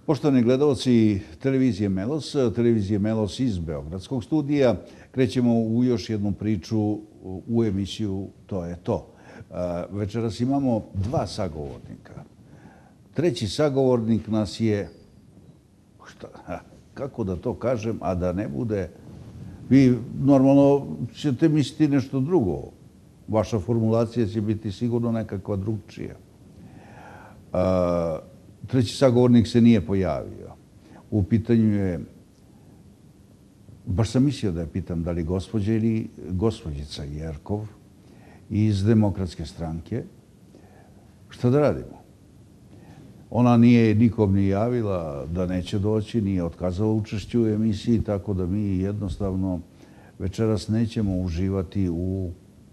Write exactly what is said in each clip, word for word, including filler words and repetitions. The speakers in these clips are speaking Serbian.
Poštovani gledalci televizije Melos, televizije Melos iz Beogradskog studija, krećemo u još jednu priču u emisiju To je to. Večeras imamo dva sagovornika. Treći sagovornik nas je, šta, kako da to kažem, a da ne bude, vi normalno ćete misliti nešto drugo. Vaša formulacija će biti sigurno nekakva drugčija. Treći sagovornik se nije pojavio. U pitanju je, baš sam mislio da je pitam da li gospođa ili gospođica Jerkov iz Demokratske stranke. Šta da radimo? Ona nije nikom ni javila da neće doći, nije otkazala učešće u emisiji, tako da mi jednostavno večeras nećemo uživati u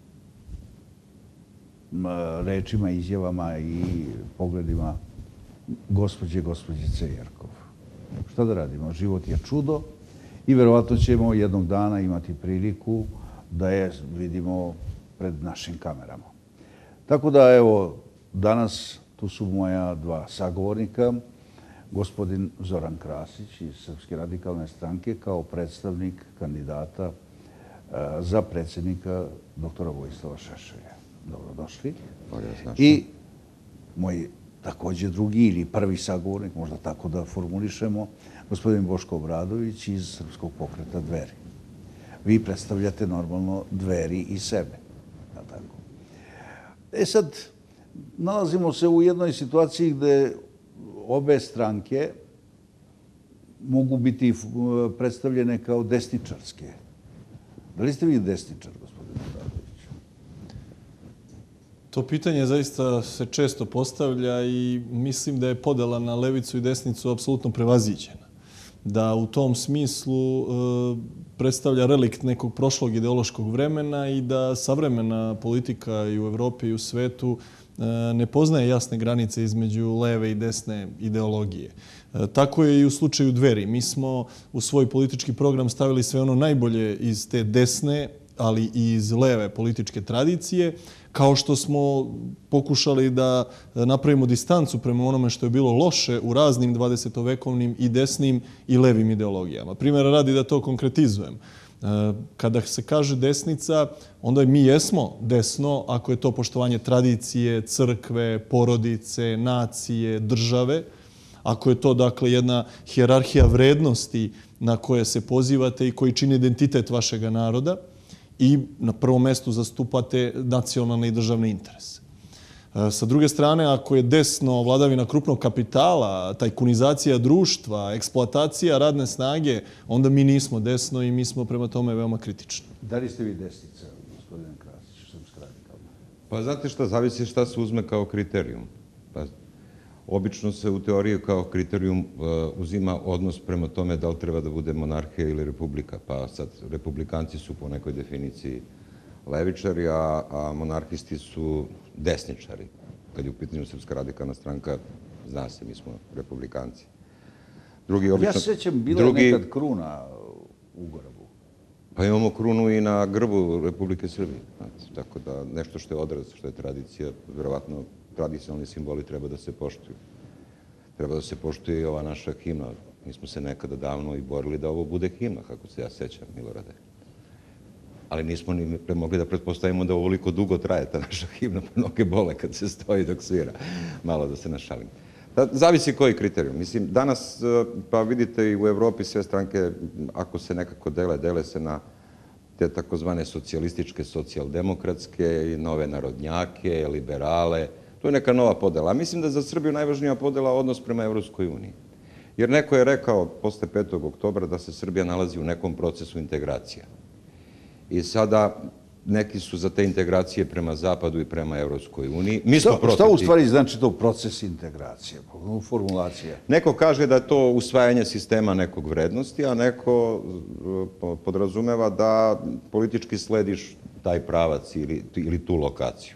rečima, izjavama i pogledima gospođe, gospođice Jerkov. Šta da radimo? Život je čudo i verovatno ćemo jednog dana imati priliku da je vidimo pred našim kamerama. Tako da, evo, danas tu su moja dva sagovornika, gospodin Zoran Krasić iz Srpske radikalne stranke kao predstavnik kandidata za predsjednika doktora Vojislava Šešelja. Dobrodošli. I moj također drugi ili prvi sagovornik, možda tako da formulišemo, gospodin Boško Obradović iz Srpskog pokreta Dveri. Vi predstavljate normalno Dveri i sebe. E sad, nalazimo se u jednoj situaciji gde obe stranke mogu biti predstavljene kao desničarske. Da li ste vi desničar, gospodin Obradović? To pitanje zaista se često postavlja i mislim da je podela na levicu i desnicu apsolutno prevaziđena. Da u tom smislu predstavlja relikt nekog prošlog ideološkog vremena i da savremena politika i u Evropi i u svetu ne poznaje jasne granice između leve i desne ideologije. Tako je i u slučaju Dveri. Mi smo u svoj politički program stavili sve ono najbolje iz te desne, ali i iz leve političke tradicije, kao što smo pokušali da napravimo distancu prema onome što je bilo loše u raznim dvadesetovekovnim i desnim i levim ideologijama. Primjera radi da to konkretizujem. Kada se kaže desnica, onda mi jesmo desno ako je to poštovanje tradicije, crkve, porodice, nacije, države. Ako je to, dakle, jedna hijerarhija vrednosti na koje se pozivate i koji čini identitet vašeg naroda, i na prvom mestu zastupate nacionalne i državne interese. Sa druge strane, ako je desno vladavina krupnog kapitala, tajkunizacija društva, eksploatacija radne snage, onda mi nismo desno i mi smo prema tome veoma kritični. Da li ste vi desnica, gospodine Krasić, Srpska radikalna? Pa znate šta, zavisi šta se uzme kao kriterijum. Obično se u teoriji kao kriterijum uzima odnos prema tome da li treba da bude monarhija ili republika. Pa sad, republikanci su po nekoj definiciji levičari, a monarhisti su desničari. Kad je u pitanju Srpska radikalna stranka, zna se, mi smo republikanci. Ja se sjećam, bila je nekad kruna u grbu. Pa imamo krunu i na grbu Republike Srbije. Tako da nešto što je odraz, što je tradicija, verovatno tradicionalni simboli treba da se poštuju. Treba da se poštuje i ova naša himna. Mi smo se nekada davno i borili da ovo bude himna, kako se ja sećam, Milorade. Ali nismo ni mogli da pretpostavimo da ovoliko dugo traje ta naša himna, pa noge bole kad se stoji dok svira. Malo da se našalim. Zavisi koji kriterijum. Mislim, danas, pa vidite i u Evropi sve stranke, ako se nekako dele, dele se na te takozvane socijalističke, socijaldemokratske, nove narodnjake, liberale. To je neka nova podela. A mislim da je za Srbiju najvažnija podela odnos prema Evropskoj uniji. Jer neko je rekao posle petog oktobra da se Srbija nalazi u nekom procesu integracija. I sada neki su za te integracije prema Zapadu i prema Evropskoj uniji. Šta u stvari znači to proces integracije? Formulacija. Neko kaže da je to usvajanje sistema nekog vrednosti, a neko podrazumeva da politički slediš taj pravac ili tu lokaciju.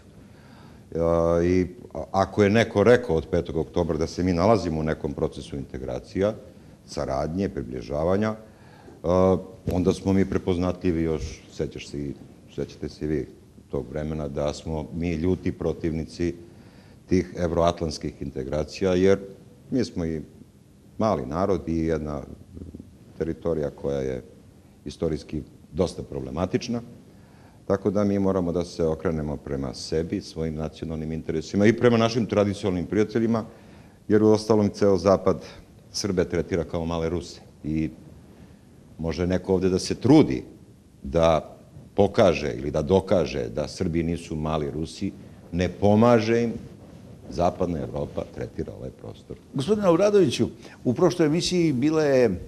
I ako je neko rekao od petog oktobra da se mi nalazimo u nekom procesu integracija, saradnje, približavanja, onda smo mi prepoznatljivi još, sećate se i vi tog vremena, da smo mi ljuti protivnici tih evroatlantskih integracija, jer mi smo i mali narod i jedna teritorija koja je istorijski dosta problematična. Tako da mi moramo da se okrenemo prema sebi, svojim nacionalnim interesima i prema našim tradicionalnim prijateljima, jer u ostalom ceo Zapad Srbe tretira kao male Ruse. I može neko ovde da se trudi da pokaže ili da dokaže da Srbi nisu mali Rusi, ne pomaže im. Zapadna Evropa tretira ovaj prostor. Gospodine Obradoviću, u prošloj emisiji bila je e,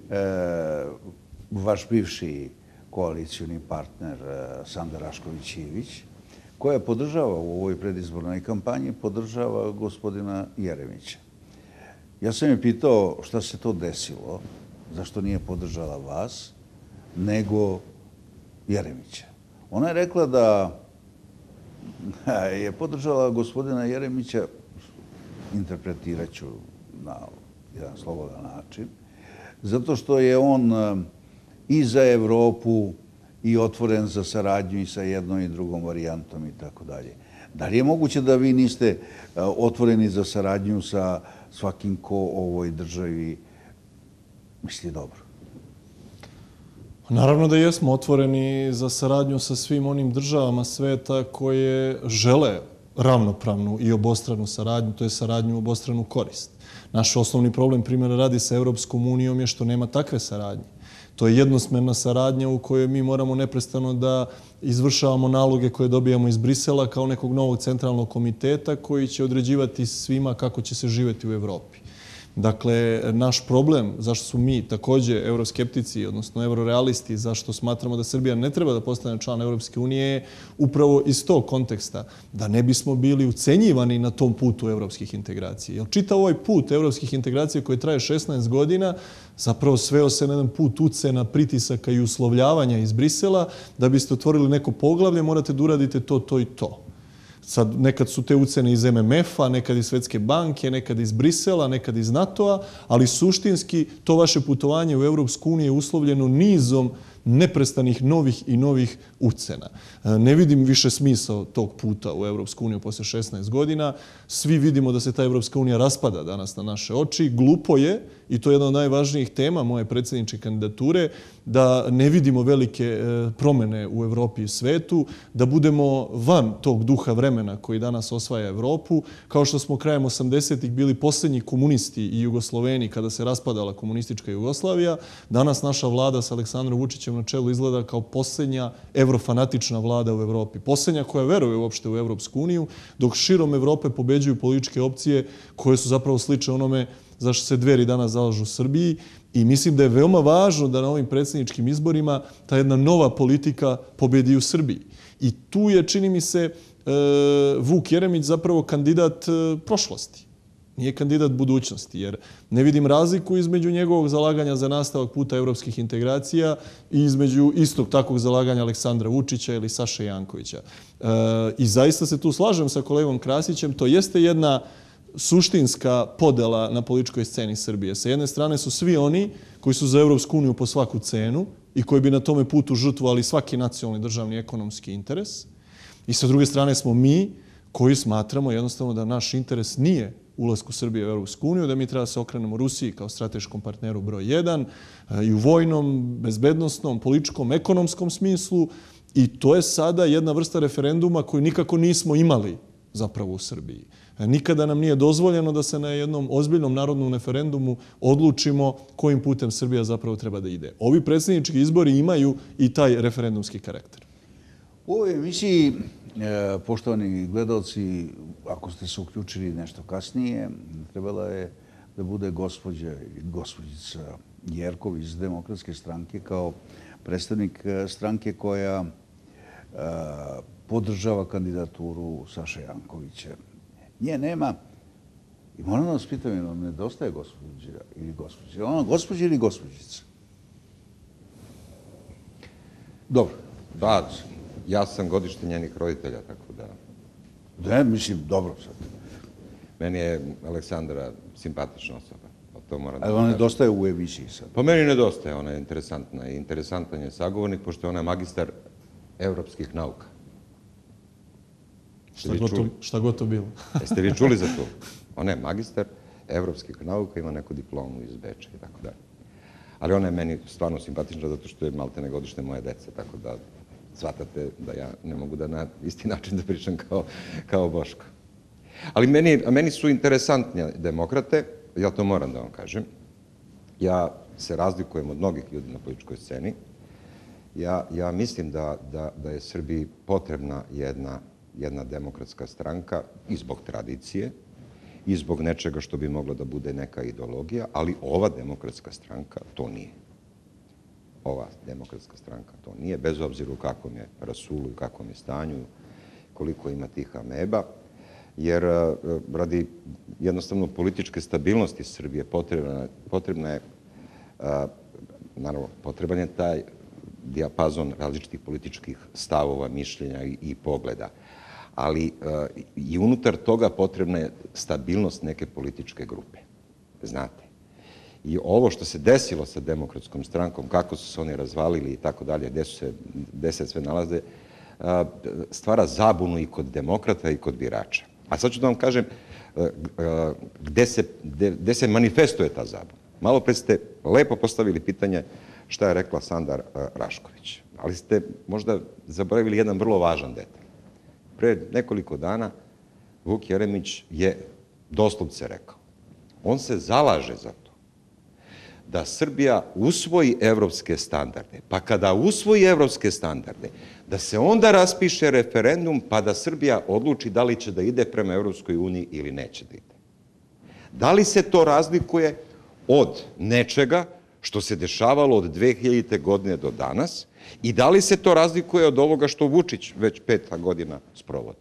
vaš bivši koalicijni partner Sanda Rašković-Ivić, koja podržava u ovoj predizbornoj kampanji, podržava gospodina Jeremića. Ja sam je pitao šta se to desilo, zašto nije podržala vas, nego Jeremića. Ona je rekla da je podržala gospodina Jeremića, interpretirat ću na jedan slobodan način, zato što je on i za Evropu i otvoren za saradnju i sa jednom i drugom varijantom i tako dalje. Da li je moguće da vi niste otvoreni za saradnju sa svakim ko ovoj državi misli dobro? Naravno da jesmo otvoreni za saradnju sa svim onim državama sveta koje žele ravnopravnu i obostranu saradnju, to je saradnju u obostranu korist. Naš osnovni problem, primjera radi, sa Evropskom unijom je što nema takve saradnje. To je jednosmerna saradnja u kojoj mi moramo neprestano da izvršavamo naloge koje dobijamo iz Brisela kao nekog novog centralnog komiteta koji će određivati svima kako će se živjeti u Evropi. Dakle, naš problem, zašto su mi također euroskeptici, odnosno eurorealisti, zašto smatramo da Srbija ne treba da postane član Evropske unije, je upravo iz tog konteksta, da ne bismo bili ucenjivani na tom putu evropskih integracija. Jer čitav ovaj put evropskih integracija koji traje šesnaest godina, zapravo sveo se na jedan put ucena, pritisaka i uslovljavanja iz Brisela. Da biste otvorili neko poglavlje, morate da uradite to, to i to. Sad, nekad su te ucene iz M M F-a, nekad iz Svetske banke, nekad iz Brisela, nekad iz NATO-a, ali suštinski to vaše putovanje u Evropsku uniju je uslovljeno nizom neprestanih novih i novih ucena. Ne vidim više smisao tog puta u Evropsku uniju posle šesnaest godina. Svi vidimo da se ta Evropska unija raspada danas na naše oči. Glupo je, i to je jedna od najvažnijih tema moje predsjedničke kandidature, da ne vidimo velike promene u Evropi i svetu, da budemo van tog duha vremena koji danas osvaja Evropu, kao što smo krajem osamdesetih bili posljednji komunisti i Jugosloveni kada se raspadala komunistička Jugoslavija. Danas naša vlada sa Aleksandrom Vučićem na čelu izgleda kao posljednja evrofanatična vlada u Evropi. Posljednja koja veruje uopšte u Evropsku uniju, dok širom Evrope pobeđuju političke opcije koje su zapravo slične onome zašto se Dveri danas zalažu u Srbiji. I mislim da je veoma važno da na ovim predsjedničkim izborima ta jedna nova politika pobedi u Srbiji. I tu je, čini mi se, Vuk Jeremić zapravo kandidat prošlosti. Nije kandidat budućnosti, jer ne vidim razliku između njegovog zalaganja za nastavak puta evropskih integracija i između istog takvog zalaganja Aleksandra Vučića ili Saše Jankovića. I zaista se tu slažem sa kolegom Krasićem, to jeste jedna suštinska podela na političkoj sceni Srbije. Sa jedne strane su svi oni koji su za Evropsku uniju po svaku cenu i koji bi na tome putu žrtvovali svaki nacionalni državni ekonomski interes. I sa druge strane smo mi koji smatramo jednostavno da naš interes nije ulasku Srbije u Evropsku uniju, da mi treba da se okrenemo Rusiji kao strateškom partneru broj jedan i u vojnom, bezbednostnom, političkom, ekonomskom smislu. I to je sada jedna vrsta referenduma koju nikako nismo imali zapravo u Srbiji. Nikada nam nije dozvoljeno da se na jednom ozbiljnom narodnom referendumu odlučimo kojim putem Srbija zapravo treba da ide. Ovi predsjednički izbori imaju i taj referendumski karakter. U ovoj emisiji, poštovani gledalci, ako ste se uključili nešto kasnije, trebala je da bude gospođa i gospođica Jerkov iz Demokratske stranke kao predstavnik stranke koja podržava kandidaturu Saše Jankovića. Nje nema. I moram da vas pitam, jer vam nedostaje gospođa ili gospođa. Ona gospođa ili gospođica? Dobro. Da, ja sam godište njenih roditelja, tako da... Ne, mislim, dobro sad. Meni je Aleksandra simpatična osoba. To moram da ali ona nedostaje u emisiji sad. Po meni nedostaje, ona je interesantna. I interesantan je sagovornik, pošto ona je magistar evropskih nauka. Šta god to bilo. Jeste vi čuli za to? Ona je magistar evropskih nauka, ima neku diplomu iz Beča i tako dalje. Ali ona je meni stvarno simpatična zato što je malte negodišnje moje deca, tako da shvatate da ja ne mogu da na isti način da pričam kao, kao Boško. Ali meni, meni su interesantne demokrate, ja to moram da vam kažem. Ja se razlikujem od mnogih ljudi na političkoj sceni. Ja, ja mislim da, da, da je Srbiji potrebna jedna, jedna demokratska stranka i zbog tradicije, i zbog nečega što bi mogla da bude neka ideologija, ali ova demokratska stranka to nije. Ova demokratska stranka to nije, bez obzira u kakvom je rasulu, u kakvom je stanju, koliko ima tih ameba, jer radi jednostavno političke stabilnosti Srbije potrebna, potrebna je, naravno, potreban je taj dijapazon različitih političkih stavova, mišljenja i, i pogleda. Ali i unutar toga potrebna je stabilnost neke političke grupe. Znate. I ovo što se desilo sa demokratskom strankom, kako su se oni razvalili i tako dalje, gde su se, gde se sve nalaze, stvara zabunu i kod demokrata i kod birača. A sad ću da vam kažem gde se, gde, gde se manifestuje ta zabuna. Malo pre ste lepo postavili pitanje šta je rekla Sanda Rašković. Ali ste možda zaboravili jedan vrlo važan detalj. Pre nekoliko dana Vuk Jeremić je doslovce rekao. On se zalaže za to da Srbija usvoji evropske standarde. Pa kada usvoji evropske standarde, da se onda raspiše referendum pa da Srbija odluči da li će da ide prema Evropskoj uniji ili neće da ide. Da li se to razlikuje od nečega što se dešavalo od dve hiljadite. godine do danas i da li se to razlikuje od ovoga što Vučić već peta godina sprovodi?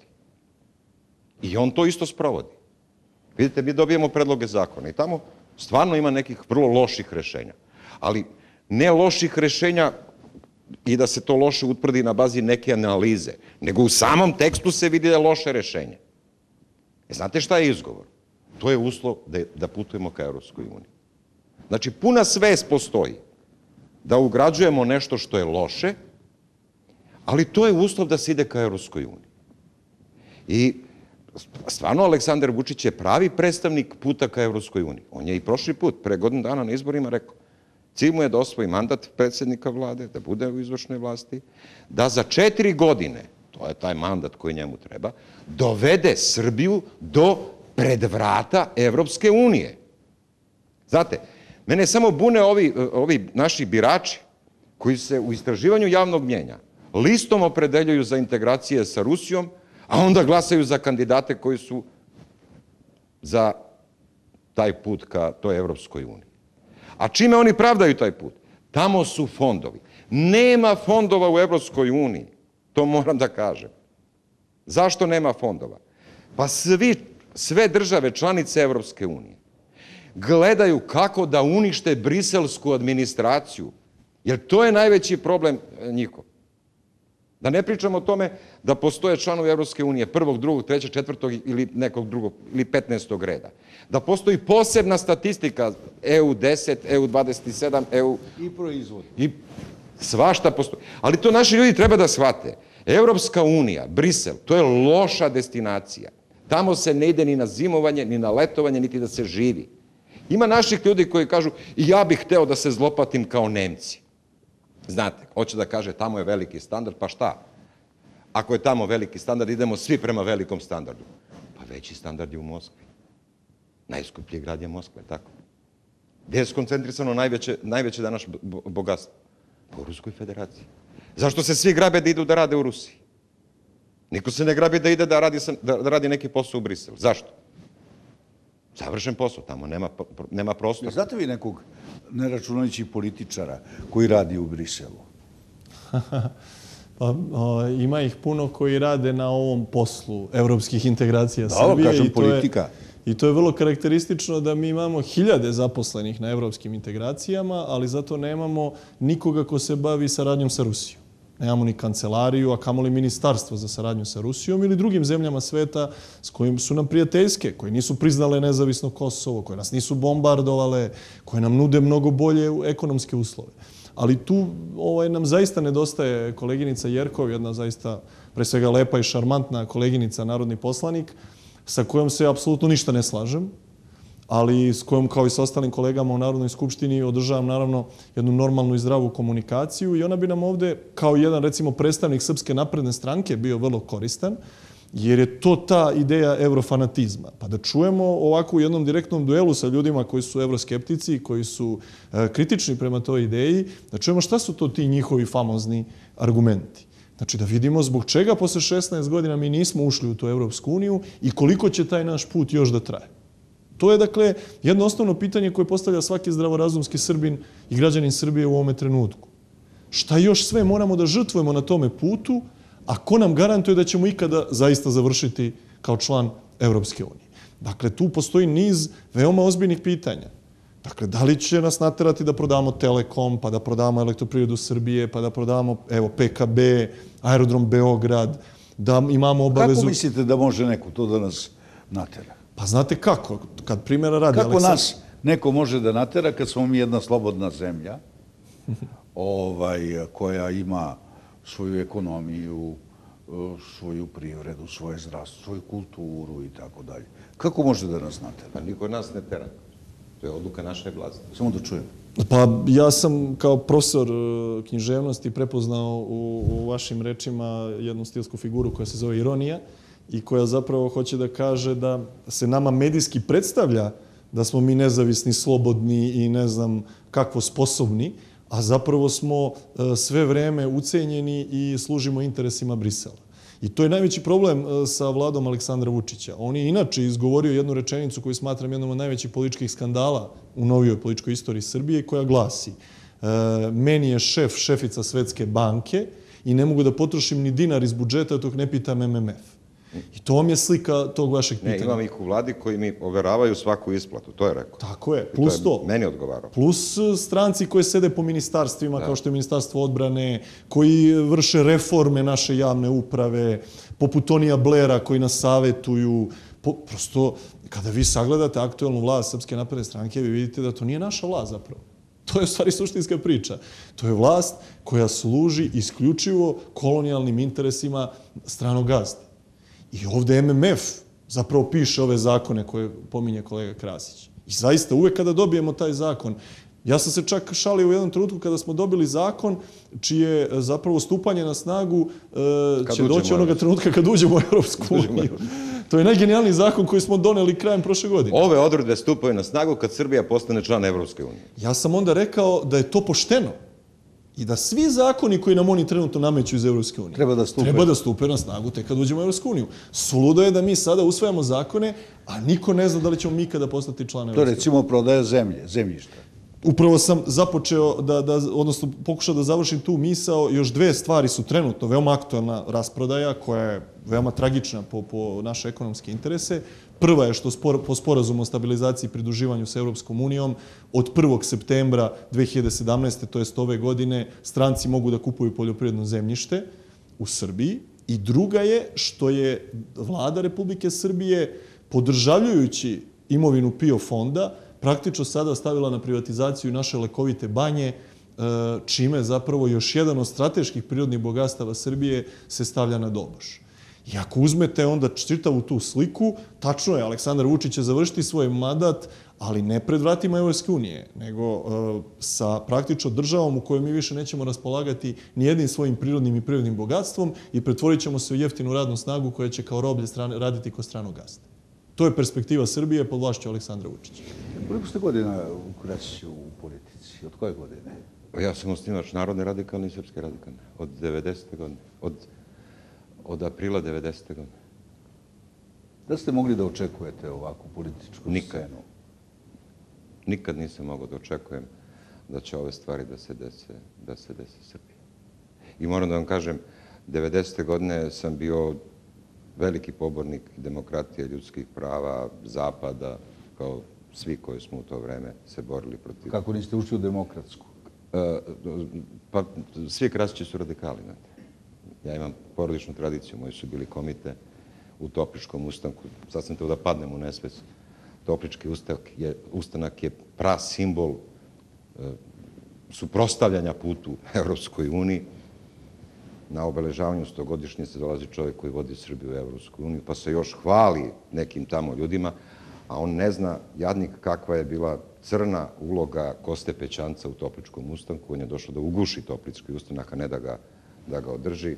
I on to isto sprovodi. Vidite, mi dobijemo predloge zakona i tamo stvarno ima nekih vrlo loših rešenja. Ali ne loših rešenja i da se to loše utvrdi na bazi neke analize, nego u samom tekstu se vidi da je loše rešenje. E, znate šta je izgovor? To je uslov da, da putujemo ka Evropskoj uniji. Znači, puna svest postoji da ugrađujemo nešto što je loše, ali to je uslov da se ide ka Evropskoj uniji. I stvarno Aleksandar Vučić je pravi predstavnik puta ka Evropskoj uniji. On je i prošli put, pre godinu dana na izborima rekao, cilj mu je da osvoji mandat predsjednika vlade, da bude u izvršnoj vlasti, da za četiri godine, to je taj mandat koji njemu treba, dovede Srbiju do predvrata Evropske unije. Znate, mene samo bune ovi, ovi naši birači koji se u istraživanju javnog mnjenja listom opredeljuju za integracije sa Rusijom, a onda glasaju za kandidate koji su za taj put ka toj Evropskoj uniji. A čime oni pravdaju taj put? Tamo su fondovi. Nema fondova u Evropskoj uniji. To moram da kažem. Zašto nema fondova? Pa svi, sve države članice Evropske unije gledaju kako da unište briselsku administraciju, jer to je najveći problem njihov. Da ne pričamo o tome da postoje članovi Evropske unije prvog, drugog, trećeg, četvrtog ili nekog drugog, ili petnaestog reda. Da postoji posebna statistika E U deset, E U dvadeset sedam, E U... I proizvod. I svašta postoji. Ali to naši ljudi treba da shvate. Evropska unija, Brisel, to je loša destinacija. Tamo se ne ide ni na zimovanje, ni na letovanje, niti da se živi. Ima naših ljudi koji kažu i ja bih hteo da se zlopatim kao Nemci. Znate, hoće da kaže tamo je veliki standard, pa šta? Ako je tamo veliki standard, idemo svi prema velikom standardu. Pa veći standard je u Moskvi. Najskuplji grad je Moskva, tako? Gde je skoncentrisano najveće, najveće danas bogatstvo? Pa u Ruskoj federaciji. Zašto se svi grabe da idu da rade u Rusiji? Niko se ne grabi da ide da radi, da radi neki posao u Briselu. Zašto? Završen posao, tamo nema, nema prostora. Znate vi nekog, ne računajući političara, koji radi u Briselu? Pa, a, ima ih puno koji rade na ovom poslu evropskih integracija da, Srbije. Kažem, i to politika. Je, I to je vrlo karakteristično da mi imamo hiljade zaposlenih na evropskim integracijama, ali zato nemamo nikoga ko se bavi saradnjom sa Rusijom. Nemamo ni kancelariju, a kamoli ministarstvo za saradnju sa Rusijom ili drugim zemljama sveta s kojim su nam prijateljske, koje nisu priznale nezavisno Kosovo, koje nas nisu bombardovale, koje nam nude mnogo bolje ekonomske uslove. Ali tu ovaj, nam zaista nedostaje koleginica Jerkov, jedna zaista pre svega lepa i šarmantna koleginica, narodni poslanik, sa kojom se apsolutno ništa ne slažem, ali s kojom, kao i sa ostalim kolegama u Narodnoj skupštini, održavam naravno jednu normalnu i zdravu komunikaciju i ona bi nam ovde, kao jedan, recimo, predstavnik Srpske napredne stranke, bio vrlo koristan, jer je to ta ideja eurofanatizma. Pa da čujemo ovako u jednom direktnom duelu sa ljudima koji su euroskeptici, koji su e, kritični prema toj ideji, da čujemo šta su to ti njihovi famozni argumenti. Znači da vidimo zbog čega posle šesnaest godina mi nismo ušli u tu Evropsku uniju i koliko će taj naš put još da traje. To je, dakle, jedno osnovno pitanje koje postavlja svaki zdravorazumski Srbin i građanin Srbije u ovome trenutku. Šta još sve moramo da žrtvujemo na tome putu, a ko nam garantuje da ćemo ikada zaista završiti kao član Evropske unije? Dakle, tu postoji niz veoma ozbiljnih pitanja. Dakle, da li će nas naterati da prodamo Telekom, pa da prodamo Elektroprivredu Srbije, pa da prodamo, evo, P K B, Aerodrom Beograd, da imamo obavezu... Kako mislite da može neko to da nas natera? Pa znate kako, kad primjera radi... Kako nas neko može da natera kad smo mi jedna slobodna zemlja koja ima svoju ekonomiju, svoju privredu, svoje zdravstvo, svoju kulturu i tako dalje. Kako može da nas natera? Pa niko nas ne tera. To je odluka naše vlasti. Samo da čujem. Pa ja sam kao profesor književnosti prepoznao u, u vašim rečima jednu stilsku figuru koja se zove ironija i koja zapravo hoće da kaže da se nama medijski predstavlja da smo mi nezavisni, slobodni i ne znam kakvo sposobni, a zapravo smo sve vreme ucenjeni i služimo interesima Brisela. I to je najveći problem sa vladom Aleksandra Vučića. On je inače izgovorio jednu rečenicu koju smatram jednom od najvećih političkih skandala u novijoj političkoj istoriji Srbije, koja glasi: meni je šef šefica Svetske banke i ne mogu da potrošim ni dinar iz budžeta dok ne pitam M M F. I to vam je slika tog vašeg pitanja. Ne, imam ih u vladi koji mi overavaju svaku isplatu, to je rekao. Tako je, plus to. Meni odgovarao. Plus stranci koji sede po ministarstvima, kao što je Ministarstvo odbrane, koji vrše reforme naše javne uprave, poput Tonija Blera koji nas savetuju. Prosto, kada vi sagledate aktuelnu vlast Srpske napredne stranke, vi vidite da to nije naša vlast zapravo. To je u stvari suštinska priča. To je vlast koja služi isključivo kolonijalnim interesima stranog gazde. I ovde M M F zapravo piše ove zakone koje pominje kolega Krasić. I zaista, uvek kada dobijemo taj zakon, ja sam se čak šalio u jednom trenutku kada smo dobili zakon čije zapravo stupanje na snagu će doći onoga trenutka kad uđemo u Evropsku uniju. To je najgenijalniji zakon koji smo doneli krajem prošle godine. Ove odredbe stupaju na snagu kad Srbija postane član Evropske unije. Ja sam onda rekao da je to pošteno. I da svi zakoni koji nam oni trenutno nameću iz Evropske unije treba da stupe, treba da stupe na snagu tek kad uđemo u Evropsku uniju. Suludo je da mi sada usvajamo zakone, a niko ne zna da li ćemo mi ikada postati član Evropske unije. To recimo prodaja zemlje, zemljišta. Upravo sam započeo, da, da, odnosno pokušao da završim tu misao. Još dve stvari su trenutno veoma aktualna rasprodaja, koja je veoma tragična po, po naše ekonomske interese. Prva je što spor, po sporazumu o stabilizaciji i pridruživanju sa Evropskom unijom od prvog septembra dve hiljade sedamnaeste. to jest ove godine, stranci mogu da kupuju poljoprivredno zemljište u Srbiji. I druga je što je vlada Republike Srbije, podržavljujući imovinu PIO fonda, praktično sada stavila na privatizaciju naše lekovite banje, čime zapravo još jedan od strateških prirodnih bogatstava Srbije se stavlja na doboš. I ako uzmete onda čitavu tu sliku, tačno je, Aleksandar Vučić će završiti svoj mandat, ali ne pred vratima Evropske unije, nego sa praktično državom u kojoj mi više nećemo raspolagati nijednim svojim prirodnim i prirodnim bogatstvom i pretvorit ćemo se u jeftinu radnu snagu koja će kao roblje raditi kod stranog gazde. To je perspektiva Srbije pod vlašću Aleksandra Vučića. Koliko ste godina u Krasiću u politici? Od koje godine? Ja sam osnivač Narodne radikalne i Srpske radikalne. Od devedesete godine. Od, od aprila devedesete godine. Da ste mogli da očekujete ovakvu političku Nikad. scenu? Nikad nisam mogao da očekujem da će ove stvari da se dese, da se dese Srbiji. I moram da vam kažem, devedesete godine sam bio veliki pobornik demokratije, ljudskih prava, zapada, kao svi koji smo u to vreme se borili protiv... Kako niste ušli u demokratsku? E, pa svi Krasići su radikali, znate. Ja imam porodičnu tradiciju, moji su bili komite u Topličkom ustanku. Sad sam teo da padnem u nesvest. Toplički ustanak je, ustanak je prasimbol e, suprotstavljanja putu Evropskoj uniji. Na obeležavanju stogodišnjice dolazi čovjek koji vodi Srbiju u Evropsku uniju, pa se još hvali nekim tamo ljudima, a on ne zna, jadnik, kakva je bila crna uloga Koste Pećanca u Topličkom ustanku. On je došao da uguši Toplički ustanak, a ne da ga, da ga održi.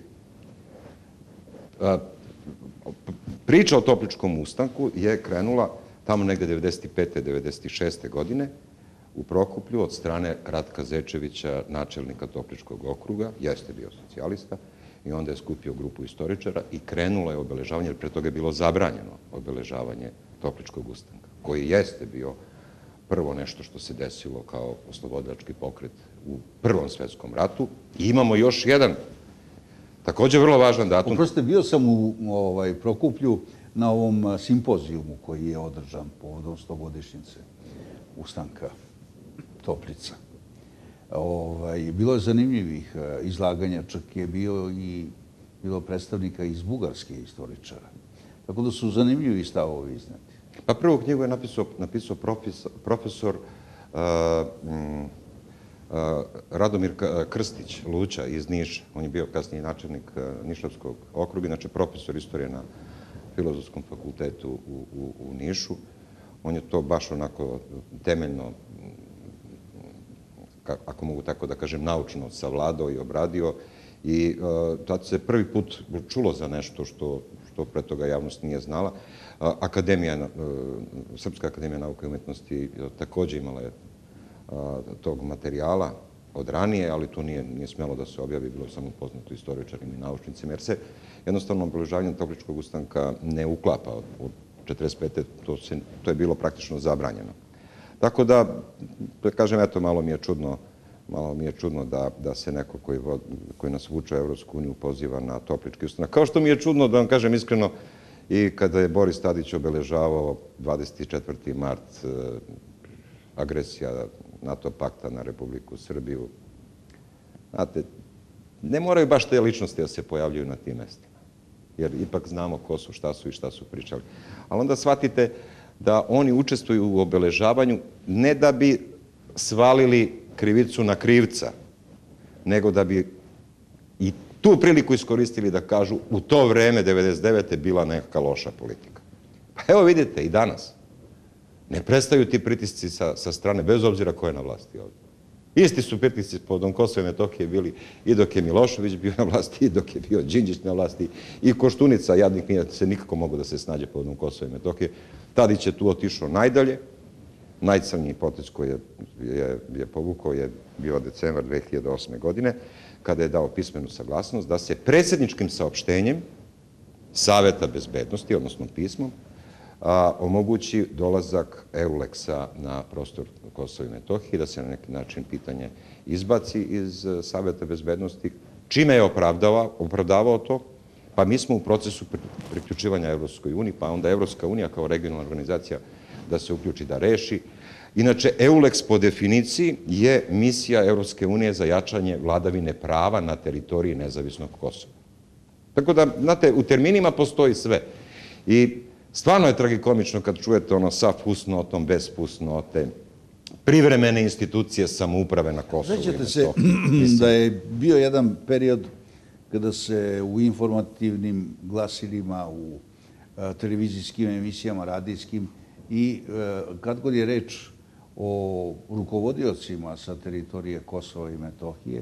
Priča o Topličkom ustanku je krenula tamo negde devedeset pete devedeset šeste godine u Prokuplju od strane Ratka Zečevića, načelnika Topličkog okruga, jeste bio socijalista, i onda je skupio grupu istoričara i krenulo je obeležavanje, jer pre toga je bilo zabranjeno obeležavanje Topličkog ustanka, koji jeste bio prvo nešto što se desilo kao oslobodilački pokret u Prvom svetskom ratu. I imamo još jedan, takođe vrlo važan datum. Oprostite, bio sam u ovaj, Prokuplju na ovom simpozijumu koji je održan povodom stogodišnjice ustanka Toplica. Ovaj, bilo je zanimljivih izlaganja, čak je bio i bilo predstavnika iz Bugarske istoričara. Tako da su zanimljivi stavovi izneti. Pa prvu knjigu je napisao, napisao profesor, profesor uh, um, uh, Radomir Krstić, Luća iz Niša. On je bio kasniji načelnik uh, Nišavskog okruga, znači profesor istorije na Filozofskom fakultetu u, u, u Nišu. On je to baš onako temeljno, ako mogu tako da kažem, naučno savladao i obradio. I uh, tad se prvi put čulo za nešto što, što pre toga javnost nije znala. Uh, Akademija, uh, Srpska akademija nauke i umetnosti takođe imala je uh, tog materijala od ranije, ali to nije, nije smelo da se objavi, bilo je samo poznato istoričarima i naučnicima, jer se jednostavno obeležavanje Topličkog ustanka ne uklapa. Od četrdeset pete to, se, to je bilo praktično zabranjeno. Tako da, da kažem, eto, malo mi je čudno, malo mi je čudno da, da se neko koji, vod, koji nas vuče u Evropsku uniju poziva na Toplički ustanak. Kao što mi je čudno, da vam kažem iskreno, i kada je Boris Tadić obeležavao dvadeset četvrti mart, agresija NATO pakta na Republiku Srbiju. Znate, ne moraju baš te ličnosti da se pojavljuju na tim mestima, jer ipak znamo ko su, šta su i šta su pričali. Ali onda shvatite da oni učestvuju u obeležavanju ne da bi svalili krivicu na krivca, nego da bi i tu priliku iskoristili da kažu u to vreme, devedeset devete bila neka loša politika. Pa evo vidite, i danas. Ne prestaju ti pritisci sa, sa strane, bez obzira ko je na vlasti ovdje. Isti su pritisci povodom Kosova i Metohije bili i dok je Milošević bio na vlasti, i dok je bio Đinđić na vlasti, i Koštunica, jadnik, nije se nikako mogu da se snađe povodom Kosova i Metohije. Tadić je tu otišao najdalje. Najcrniji potez koji je, je, je povukao je bio decembar dve hiljade osme. godine, kada je dao pismenu saglasnost da se predsjedničkim saopštenjem Saveta bezbednosti, odnosno pismom, a, omogući dolazak Euleksa na prostor Kosova i Metohije, da se na neki način pitanje izbaci iz Saveta bezbednosti. Čime je opravdavao, opravdavao to? Pa mi smo u procesu priključivanja Evropskoj uniji, pa onda Evropska unija kao regionalna organizacija da se uključi da reši. Inače, Euleks po definiciji je misija Evropske unije za jačanje vladavine prava na teritoriji nezavisnog Kosova. Tako da, znate, u terminima postoji sve. I stvarno je tragikomično kad čujete ono sa fusnotom, bez fusnote, privremene institucije samouprave na Kosovu. Sećate se da je bio jedan period kada se u informativnim glasilima, u televizijskim emisijama, radijskim, i kad god je reč o rukovodiocima sa teritorije Kosova i Metohije,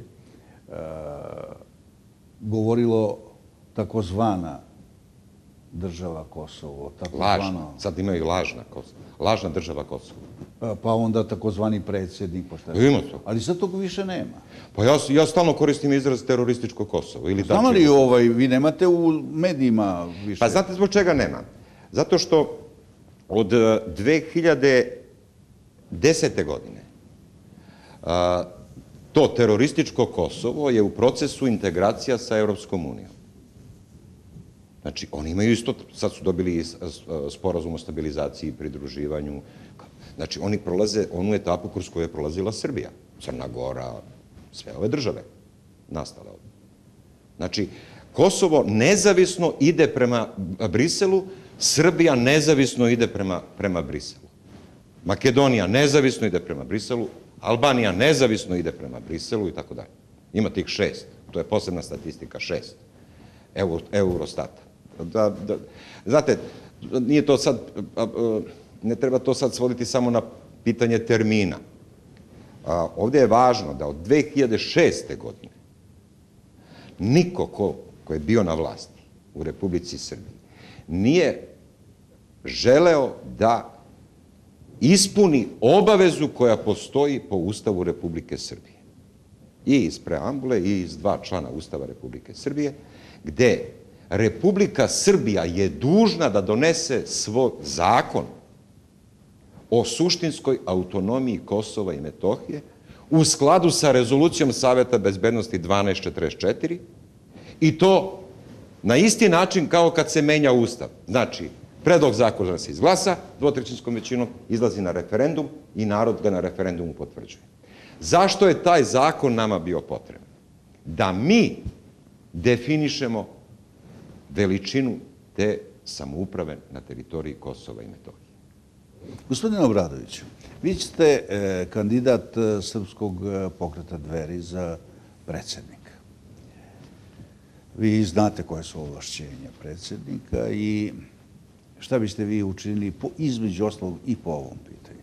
govorilo takozvana država Kosovo. Lažna. Sad imaju lažna Kosovo. Lažna država Kosovo. Pa onda takozvani predsjednik. Ima to. Ali sad toga više nema. Pa ja, ja stalno koristim izraz terorističko Kosovo. Znamo li ovaj, vi nemate u medijima više? Pa znate zbog čega nema? Zato što od dve hiljade desete. godine a, to terorističko Kosovo je u procesu integracija sa Evropskom unijom. Znači, oni imaju isto, sad su dobili sporazum o stabilizaciji i pridruživanju. Znači, oni prolaze onu etapu kroz koju je prolazila Srbija, Crna Gora, sve ove države nastale ovdje. Znači, Kosovo nezavisno ide prema Briselu, Srbija nezavisno ide prema, prema Briselu. Makedonija nezavisno ide prema Briselu, Albanija nezavisno ide prema Briselu i tako dalje. Ima tih šest, to je posebna statistika, šest, Eurostata. Da, da, znate, nije to sad, ne treba to sad svoditi samo na pitanje termina. Ovdje je važno da od dve hiljade šeste. godine niko ko, ko je bio na vlasti u Republici Srbiji nije želeo da ispuni obavezu koja postoji po Ustavu Republike Srbije. I iz preambule i iz dva člana Ustava Republike Srbije, gde Republika Srbija je dužna da donese svoj zakon o suštinskoj autonomiji Kosova i Metohije u skladu sa rezolucijom Saveta bezbednosti dvanaest četrdeset četiri i to na isti način kao kad se menja Ustav. Znači, predlog zakona se izglasa dvotrećinskom većinom, izlazi na referendum i narod ga na referendumu potvrđuje. Zašto je taj zakon nama bio potreban? Da mi definišemo veličinu te samouprave na teritoriji Kosova i Metohije. Gospodine Obradoviću, vi ste kandidat Srpskog pokreta Dveri za predsjednika. Vi znate koje su ovlašćenja predsjednika i šta biste vi učinili između ostalog i po ovom pitanju?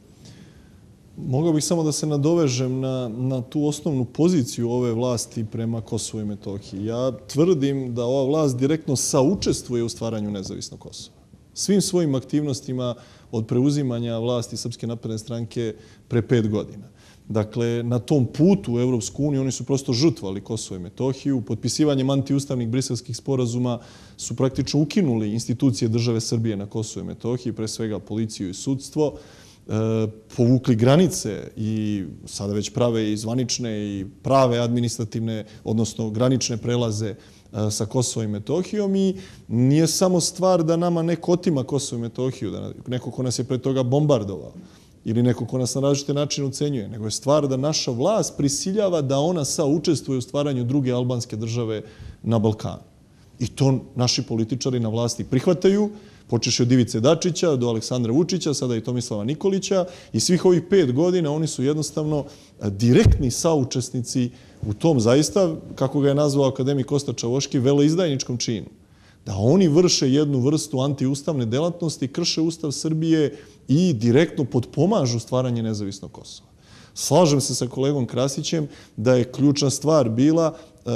Mogao bih samo da se nadovežem na, na tu osnovnu poziciju ove vlasti prema Kosovu i Metohiji. Ja tvrdim da ova vlast direktno saučestvuje u stvaranju nezavisnog Kosova. Svim svojim aktivnostima od preuzimanja vlasti Srpske napredne stranke pre pet godina. Dakle, na tom putu u Evropsku uniju oni su prosto žrtvovali Kosovo i Metohiju. Potpisivanjem antiustavnih briselskih sporazuma su praktično ukinuli institucije države Srbije na Kosovo i Metohiji, pre svega policiju i sudstvo, povukli granice i sada već prave i zvanične i prave administrativne, odnosno granične prelaze sa Kosovom i Metohijom i nije samo stvar da nama neko otima Kosovo i Metohiju, da neko ko nas je pre toga bombardovao ili neko ko nas na različite načine ucenjuje, nego je stvar da naša vlast prisiljava da ona saučestvuje u stvaranju druge albanske države na Balkanu. I to naši političari na vlasti prihvataju, počeši od Ivice Dačića do Aleksandra Vučića, sada i Tomislava Nikolića i svih ovih pet godina oni su jednostavno direktni saučesnici u tom zaista, kako ga je nazvao akademik Kosta Čavoški, veleizdajničkom činu. Da oni vrše jednu vrstu antiustavne delatnosti, krše Ustav Srbije i direktno potpomažu stvaranje nezavisnog Kosova. Slažem se sa kolegom Krasićem da je ključna stvar bila,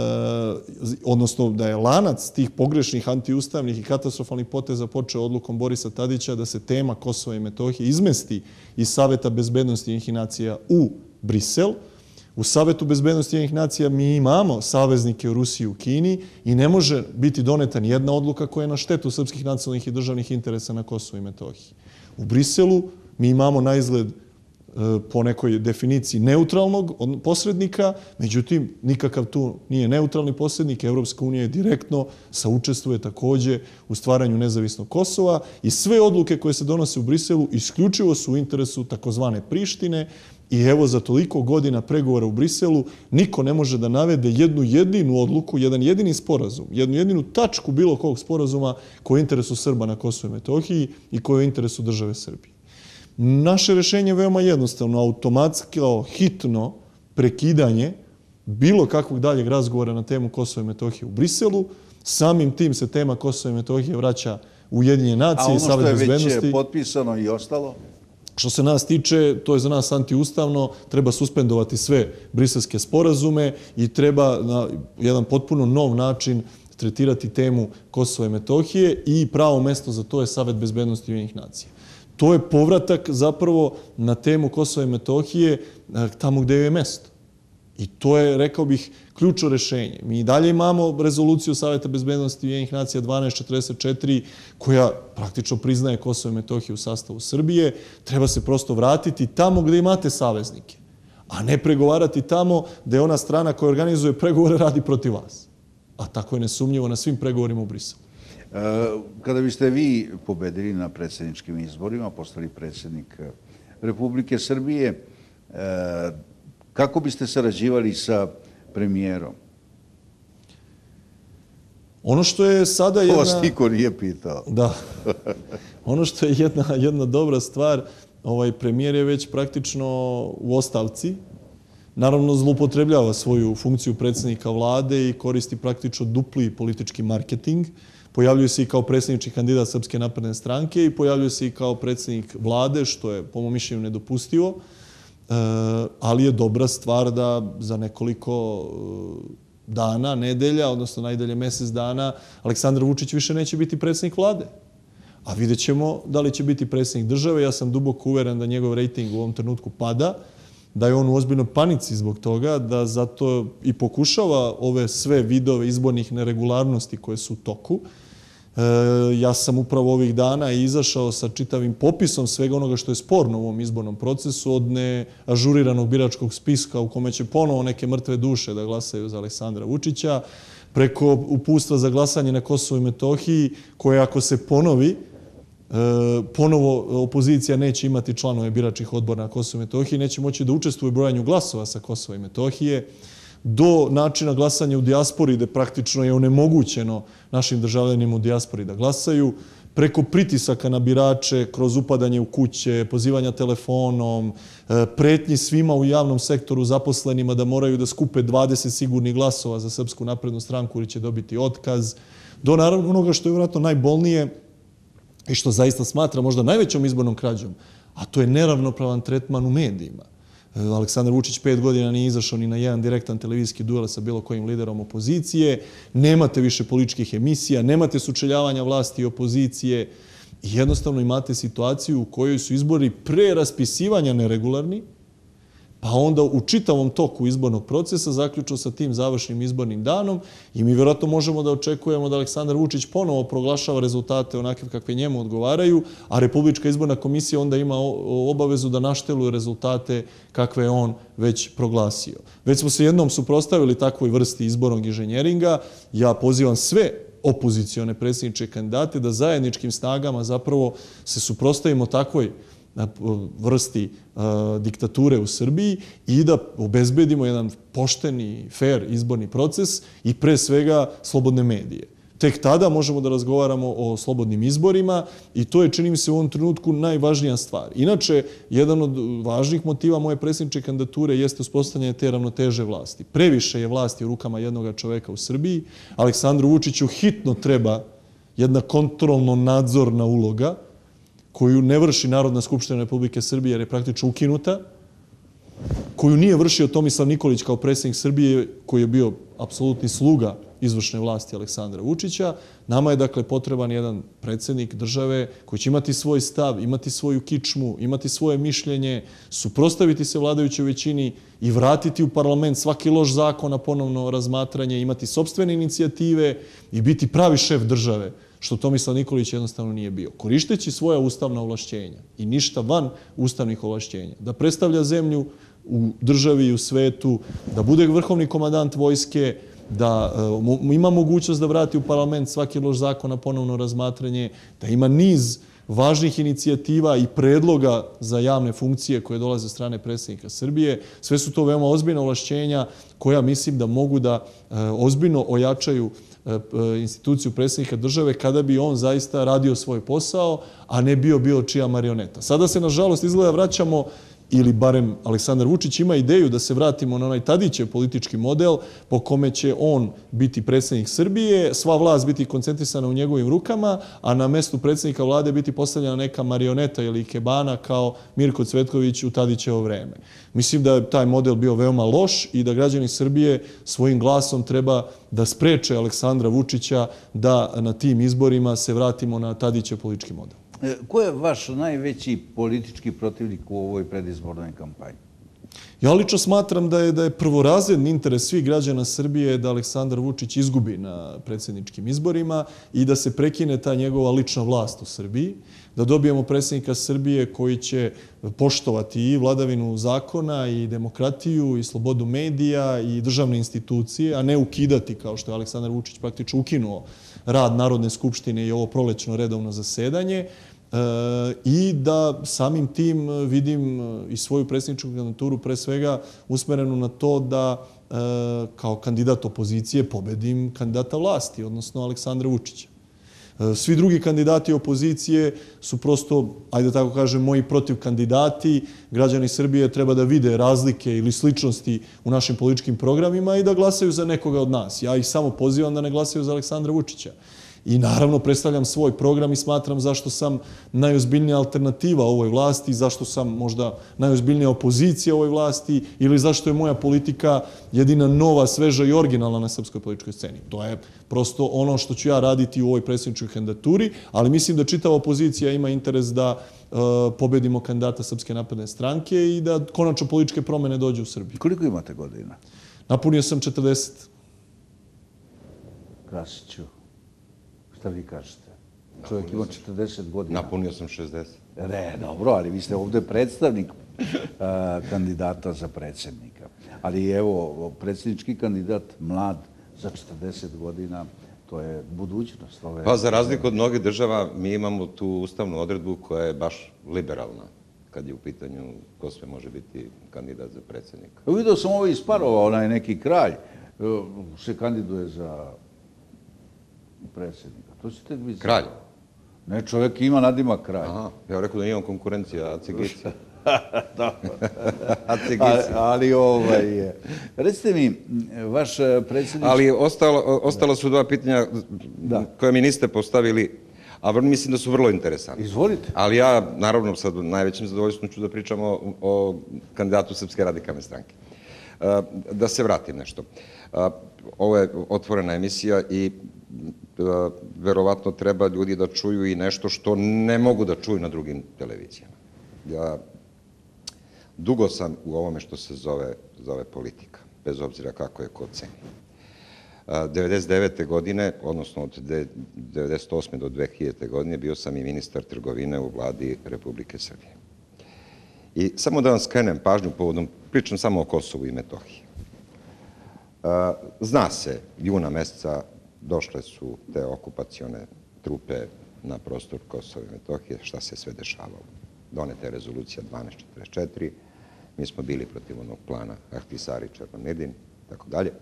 odnosno da je lanac tih pogrešnih antiustavnih i katastrofalnih poteza počeo odlukom Borisa Tadića da se tema Kosova i Metohije izmesti iz Saveta bezbednosti Ujedinjenih nacija u Brisel. U Savetu bezbednosti Ujedinjenih nacija mi imamo saveznike u Rusiji i u Kini i ne može biti doneta nijedna odluka koja je na štetu srpskih nacionalnih i državnih interesa na Kosovu i Metohiji. U Briselu mi imamo na izgled po nekoj definiciji neutralnog posrednika, međutim, nikakav tu nije neutralni posrednik. Evropska unija je direktno saučestvuje također u stvaranju nezavisnog Kosova i sve odluke koje se donose u Briselu isključivo su u interesu takozvane Prištine i evo za toliko godina pregovora u Briselu niko ne može da navede jednu jedinu odluku, jedan jedini sporazum, jednu jedinu tačku bilo kog sporazuma koji je u interesu Srba na Kosovu i Metohiji i koji je u interesu države Srbije. Naše rešenje je veoma jednostavno, automatsko, hitno prekidanje bilo kakvog daljeg razgovora na temu Kosova i Metohije u Briselu. Samim tim se tema Kosova i Metohije vraća u Ujedinjene nacije i Savet bezbednosti. A ono što je već potpisano i ostalo? Što se nas tiče, to je za nas antiustavno, treba suspendovati sve briselske sporazume i treba na jedan potpuno nov način tretirati temu Kosova i Metohije i pravo mesto za to je Savet bezbednosti Ujedinjenih nacija. To je povratak zapravo na temu Kosova i Metohije tamo gde je mesto. I to je, rekao bih, ključno rešenje. Mi i dalje imamo rezoluciju Saveta bezbednosti Ujedinjenih nacija dvanaest četrdeset četiri koja praktično priznaje Kosovo i Metohiju u sastavu Srbije. Treba se prosto vratiti tamo gde imate saveznike, a ne pregovarati tamo gde ona strana koja organizuje pregovore radi protiv vas. A tako je nesumnjivo na svim pregovorima u Briselu. Kada biste vi pobedili na predsjedničkim izborima, postali predsjednik Republike Srbije, kako biste sarađivali sa premijerom? Ono što je sada jedna... To vas niko nije pitao. Da. Ono što je jedna, jedna dobra stvar, ovaj premijer je već praktično u ostavci. Naravno, zloupotrebljava svoju funkciju predsjednika vlade i koristi praktično dupli politički marketing. pojavljuje se i kao predsjednički kandidat Srpske napredne stranke i pojavljuje se i kao predsjednik vlade, što je po mom mišljenju nedopustivo, ali je dobra stvar da za nekoliko dana, nedelja, odnosno najdalje mjesec dana, Aleksandar Vučić više neće biti predsjednik vlade. A vidjet ćemo da li će biti predsjednik države. Ja sam duboko uveren da njegov rejting u ovom trenutku pada, da je on u ozbiljnoj panici zbog toga, da zato i pokušava ove sve vidove izbornih neregularnosti koje su u toku. Ja sam upravo ovih dana izašao sa čitavim popisom svega onoga što je sporno u ovom izbornom procesu, od neažuriranog biračkog spiska u kome će ponovo neke mrtve duše da glasaju za Aleksandra Vučića, preko uputstva za glasanje na Kosovu i Metohiji, koje ako se ponovi, ponovo opozicija neće imati članove biračkih odbora na Kosovu i Metohiji, neće moći da učestvuje u brojanju glasova sa Kosova i Metohije, do načina glasanja u dijaspori, gde praktično je onemogućeno našim državljanima u dijaspori da glasaju, preko pritisaka na birače, kroz upadanje u kuće, pozivanja telefonom, pretnji svima u javnom sektoru zaposlenima da moraju da skupe dvadeset sigurnih glasova za Srpsku naprednu stranku ili će dobiti otkaz, do naravno onoga što je vjerojatno najbolnije i što zaista smatra možda najvećom izbornom krađom, a to je neravnopravan tretman u medijima. Aleksandar Vučić pet godina nije izašao ni na jedan direktan televizijski duel sa bilo kojim liderom opozicije, nemate više političkih emisija, nemate sučeljavanja vlasti i opozicije i jednostavno imate situaciju u kojoj su izbori pre raspisivanja neregularni, pa onda u čitavom toku izbornog procesa zaključno sa tim završnim izbornim danom i mi vjerojatno možemo da očekujemo da Aleksandar Vučić ponovo proglašava rezultate onakve kakve njemu odgovaraju, a Republička izborna komisija onda ima obavezu da našteluje rezultate kakve je on već proglasio. Već smo se jednom suprotstavili takvoj vrsti izbornog inženjeringa. Ja pozivam sve opozicione predsjedničke kandidate da zajedničkim snagama zapravo se suprotstavimo takvoj vrsti diktature u Srbiji i da obezbedimo jedan pošteni, fair izborni proces i pre svega slobodne medije. Tek tada možemo da razgovaramo o slobodnim izborima i to je, čini mi se, u ovom trenutku najvažnija stvar. Inače, jedan od važnih motiva moje predsjedničke kandidature jeste uspostavljanje te ravnoteže vlasti. Previše je vlasti u rukama jednog čoveka u Srbiji. Aleksandru Vučiću hitno treba jedna kontrolno-nadzorna uloga koju ne vrši Narodna skupština Republike Srbije jer je praktično ukinuta, koju nije vršio Tomislav Nikolić kao predsjednik Srbije, koji je bio apsolutni sluga izvršne vlasti Aleksandra Vučića. Nama je dakle potreban jedan predsjednik države koji će imati svoj stav, imati svoju kičmu, imati svoje mišljenje, suprotstaviti se vladajućoj većini i vratiti u parlament svaki loš zakon na ponovno razmatranje, imati sopstvene inicijative i biti pravi šef države, što Tomislav Nikolić jednostavno nije bio. Koristeći svoja ustavna ovlašćenja i ništa van ustavnih ovlašćenja, da predstavlja zemlju u državi i u svetu, da bude vrhovni komandant vojske, da ima mogućnost da vrati u parlament svaki loš zakon na ponovno razmatranje, da ima niz važnih inicijativa i predloga za javne funkcije koje dolaze od strane predsjednika Srbije. Sve su to veoma ozbiljna ovlašćenja koja mislim da mogu da ozbiljno ojačaju instituciju predsjednika države kada bi on zaista radio svoj posao, a ne bio bio čija marioneta. Sada se, nažalost, izgleda vraćamo, ili barem Aleksandar Vučić ima ideju da se vratimo na onaj Tadićev politički model po kome će on biti predsjednik Srbije, sva vlast biti koncentrisana u njegovim rukama, a na mestu predsjednika vlade biti postavljena neka marioneta ili ikebana kao Mirko Cvetković u Tadićevo vreme. Mislim da je taj model bio veoma loš i da građani Srbije svojim glasom treba da spreče Aleksandra Vučića da na tim izborima se vratimo na Tadićev politički model. Ko je vaš najveći politički protivnik u ovoj predizbornoj kampanji? Ja lično smatram da je, da je prvorazredni interes svih građana Srbije da Aleksandar Vučić izgubi na predsjedničkim izborima i da se prekine ta njegova lična vlast u Srbiji, da dobijemo predsjednika Srbije koji će poštovati i vladavinu zakona i demokratiju i slobodu medija i državne institucije, a ne ukidati, kao što je Aleksandar Vučić praktično ukinuo rad Narodne skupštine i ovo prolećno redovno zasedanje, i da samim tim vidim i svoju predsjedničku kandidaturu pre svega usmerenu na to da kao kandidat opozicije pobedim kandidata vlasti, odnosno Aleksandra Vučića. Svi drugi kandidati opozicije su prosto, ajde tako kažem, moji protiv kandidati. Građani Srbije treba da vide razlike ili sličnosti u našim političkim programima i da glasaju za nekoga od nas. Ja ih samo pozivam da ne glasaju za Aleksandra Vučića. I naravno predstavljam svoj program i smatram zašto sam najozbiljnija alternativa ovoj vlasti, zašto sam možda najozbiljnija opozicija ovoj vlasti ili zašto je moja politika jedina nova, sveža i originalna na srpskoj političkoj sceni. To je prosto ono što ću ja raditi u ovoj predsjedničkoj kandidaturi, ali mislim da čitava opozicija ima interes da uh, pobedimo kandidata Srpske napredne stranke i da konačno političke promene dođu u Srbiji. Koliko imate godina? Napunio sam četrdeset. Krasiću, šta vi kažete? Čovjek ima četrdeset godina. Napunio sam šezdeset. Ne, dobro, ali vi ste ovdje predstavnik uh, kandidata za predsjednika. Ali evo, predsjednički kandidat, mlad, za četrdeset godina, to je budućnost. Ove... Pa za razliku od mnogih država, mi imamo tu ustavnu odredbu koja je baš liberalna kad je u pitanju ko sve može biti kandidat za predsjednika. Vidio sam ovo iz Parova, onaj neki kralj se kandiduje za predsjednika. To ćete vi znati. Kralj? Ne, čovjek ima nadimak kralj. Aha, ja rekao da imam konkurencija, Acigici. Ali, ali ovaj, recite mi, vaš predsjednički... Ali ostalo, ostalo su dva pitanja da. koje mi niste postavili, a mislim da su vrlo interesantni. Izvolite. Ali ja, naravno, sad najvećim zadovoljstvom ću da pričam o, o kandidatu Srpske radikalne stranke. Da se vratim nešto. Ovo je otvorena emisija i verovatno treba ljudi da čuju i nešto što ne mogu da čuju na drugim televizijama. Ja dugo sam u ovome što se zove, zove politika, bez obzira kako je ko ceni. devedeset devete. godine, odnosno od devedeset osme do dve hiljadite. godine, bio sam i ministar trgovine u vladi Republike Srbije. I samo da vam skrenem pažnju povodom, pričam samo o Kosovu i Metohiji. Zna se, juna meseca došle su te okupacione trupe na prostor Kosova i Metohije, šta se sve dešavalo. Doneta je rezolucija dvanaest četrdeset četiri, mi smo bili protiv onog plana Ahtisari, Černomidin, tako dalje.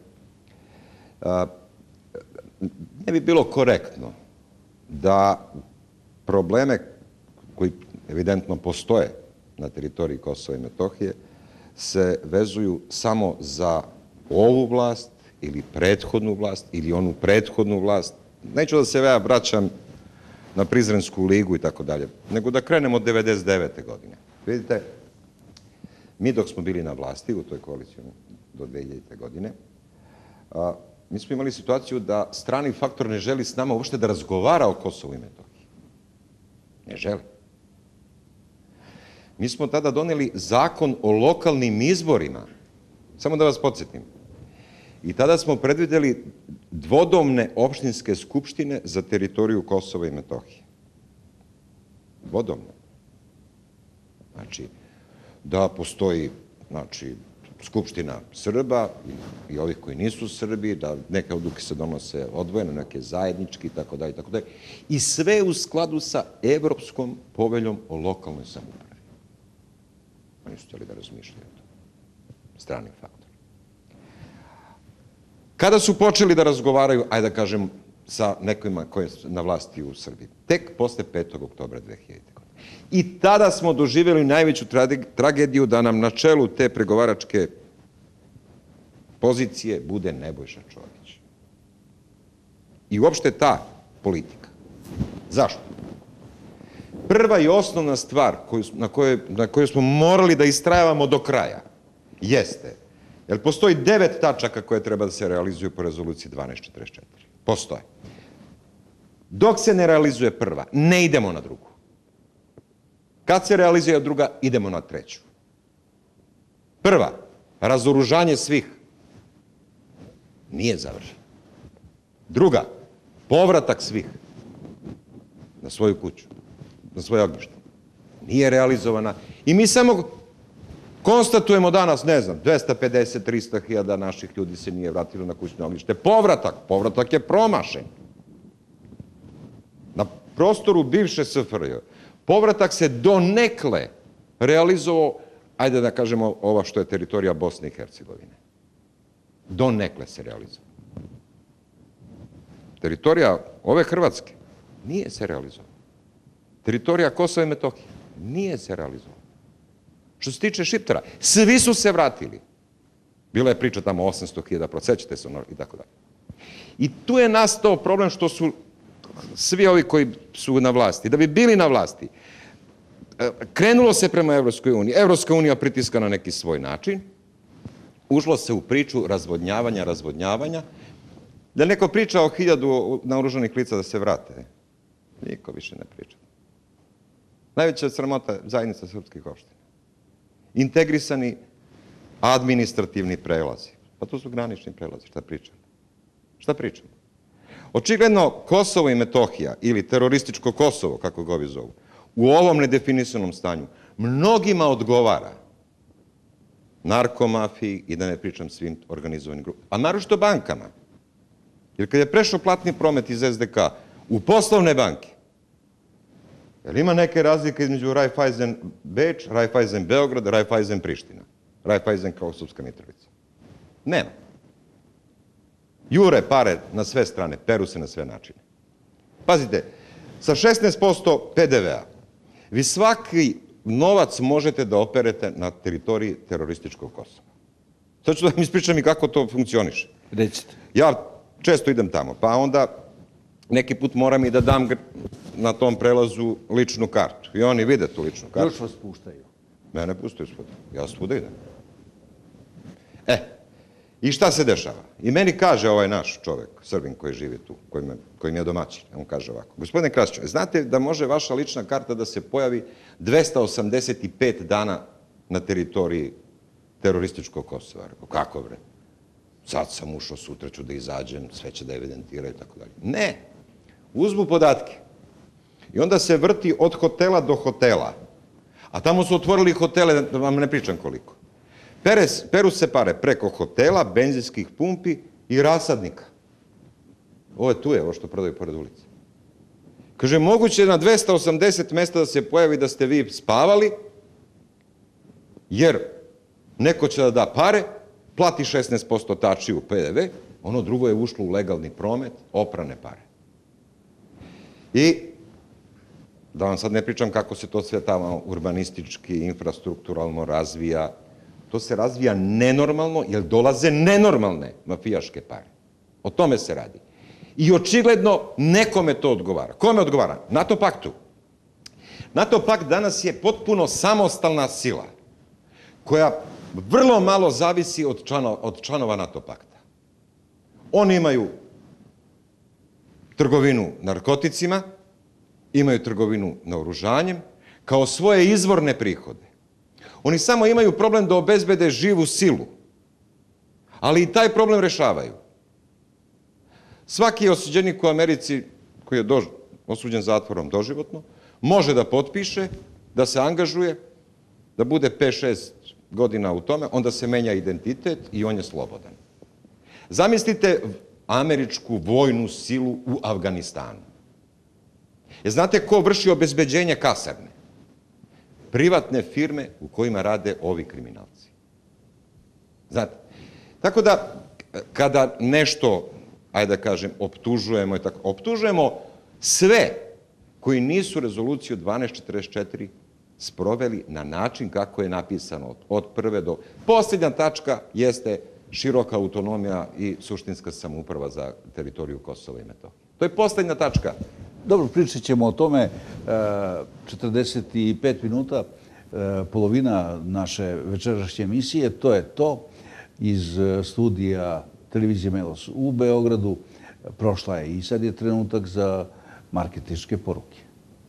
Ne bi bilo korektno da probleme koji evidentno postoje na teritoriji Kosova i Metohije se vezuju samo za ovu vlast ili prethodnu vlast ili onu prethodnu vlast. Neću da se ja vraćam na Prizrensku ligu i tako dalje, nego da krenemo od devedeset devete. godine. Vidite, mi dok smo bili na vlasti u toj koaliciji do dve hiljadite. godine, a, mi smo imali situaciju da strani faktor ne želi s nama uopšte da razgovara o Kosovu i Metohiji. Ne želi. Mi smo tada doneli zakon o lokalnim izborima, samo da vas podsjetim. I tada smo predvideli dvodomne opštinske skupštine za teritoriju Kosova i Metohije. Dvodomne. Znači, da postoji, znači, skupština Srba i ovih koji nisu Srbi, da neke odluke se donose odvojeno, neke zajednički i tako dalje, tako dalje. I sve u skladu sa Evropskom poveljom o lokalnoj samoupravi. Oni su htjeli da razmišljaju o tome. Strani faktor. Kada su počeli da razgovaraju, ajde da kažem, sa nekima koji je na vlasti u Srbiji? Tek posle petog oktobra dve hiljadite. godine. I tada smo doživjeli najveću tragediju da nam na čelu te pregovaračke pozicije bude Nebojša Čović. I uopšte ta politika. Zašto? Prva i osnovna stvar na kojoj, na kojoj smo morali da istrajavamo do kraja jeste, jer postoji devet tačaka koje treba da se realizuju po rezoluciji dvanaest četrdeset četiri. Postoje. Dok se ne realizuje prva, ne idemo na drugu. Kad se realizuje druga, idemo na treću. Prva, razoružanje svih. Nije završeno. Druga, povratak svih na svoju kuću, na svoje ognjište. Nije realizovana. I mi samo konstatujemo danas, ne znam, dvesta pedeset do trista hiljada naših ljudi se nije vratilo na kućno ognjište. Povratak, povratak je promašen. Na prostoru bivše S F R J povratak se donekle realizovao, ajde da kažemo, ova što je teritorija Bosne i Hercegovine. Donekle se realizovao. Teritorija ove Hrvatske nije se realizovala. Teritorija Kosova i Metohije nije se realizovala. Što se tiče Šiptara, svi su se vratili. Bila je priča tamo osamsto hiljada, prosećate se ono i tako dalje. I tu je nastao problem što su svi ovi koji su na vlasti, da bi bili na vlasti, krenulo se prema Evropskoj uniji, Evropska unija pritiska na neki svoj način, ušlo se u priču razvodnjavanja, razvodnjavanja, da neko priča o hiljadu naoružanih lica da se vrate. Niko više ne priča. Najveća sramota je zajednica srpskih opština. Integrisani administrativni prelazi. Pa to su granični prelazi, šta pričamo? Šta pričamo? Očigledno Kosovo i Metohija, ili terorističko Kosovo, kako ga ovi zovu, u ovom nedefinisanom stanju, mnogima odgovara narkomafiji i da ne pričam svim organizovanim grupama, a naročito bankama. Jer kad je prešao platni promet iz es de ka u poslovne banke, jer ima neke razlike između Raiffeisen Beč, Raiffeisen Beograd, Raiffeisen Priština, Raiffeisen Kosovska Mitrovica? Nema. Jure pare na sve strane, peru se na sve načine. Pazite, sa šesnaest posto pe de vea vi svaki novac možete da operete na teritoriji terorističkog Kosova. Sad ću da vam ispričam i kako to funkcioniše. Recite. Ja često idem tamo, pa onda neki put moram i da dam na tom prelazu ličnu kartu. I oni vide tu ličnu kartu. Još vas puštaju. Mene puštaju svuda. Ja svuda idem. E, i šta se dešava? I meni kaže ovaj naš čovek, Srbin koji živi tu, koji mi je domaćin, on kaže ovako: gospodine Krasiću, znate da može vaša lična karta da se pojavi dvesta osamdeset pet dana na teritoriji terorističkog Kosova? Rekao, kako bre? Sad sam ušao, sutra ću da izađem, sve će da evidentiraju i tako dalje. Ne, uzmu podatke i onda se vrti od hotela do hotela, a tamo su otvorili hotele, da vam ne pričam koliko. Peru se pare preko hotela, benzinskih pumpi i rasadnika. Ovo je tu je, ovo što prodaju pored ulice. Kaže, moguće je na dvesta osamdeset mesta da se pojavi da ste vi spavali, jer neko će da da pare, plati šesnaest posto tačiju pe de ve, ono drugo je ušlo u legalni promet, oprane pare. I da vam sad ne pričam kako se to sve tamo urbanistički, infrastrukturalno razvija. To se razvija nenormalno, jer dolaze nenormalne mafijaške pare. O tome se radi. I očigledno nekome to odgovara. Kome odgovara? NATO paktu. NATO pakt danas je potpuno samostalna sila, koja vrlo malo zavisi od članova NATO pakta. Oni imaju trgovinu narkoticima, imaju trgovinu naoružanjem, kao svoje izvorne prihode. Oni samo imaju problem da obezbede živu silu, ali i taj problem rešavaju. Svaki osuđenik u Americi koji je osuđen zatvorom doživotno može da potpiše, da se angažuje, da bude pet šest godina u tome, onda se menja identitet i on je slobodan. Zamislite američku vojnu silu u Afganistanu. Jer znate ko vrši obezbeđenje kasarne? Privatne firme u kojima rade ovi kriminalci. Znate, tako da kada nešto, ajde da kažem, optužujemo i tako, optužujemo sve koji nisu rezoluciju dvanaest četrdeset četiri sproveli na način kako je napisano od prve do... Posljednja tačka jeste široka autonomija i suštinska samouprava za teritoriju Kosova i Metohije. To je posljednja tačka. Dobro, pričat ćemo o tome. četrdeset pet minuta, polovina naše večerašnje emisije, to je to. Iz studija televizije Melos u Beogradu prošla je i sad je trenutak za marketinške poruke.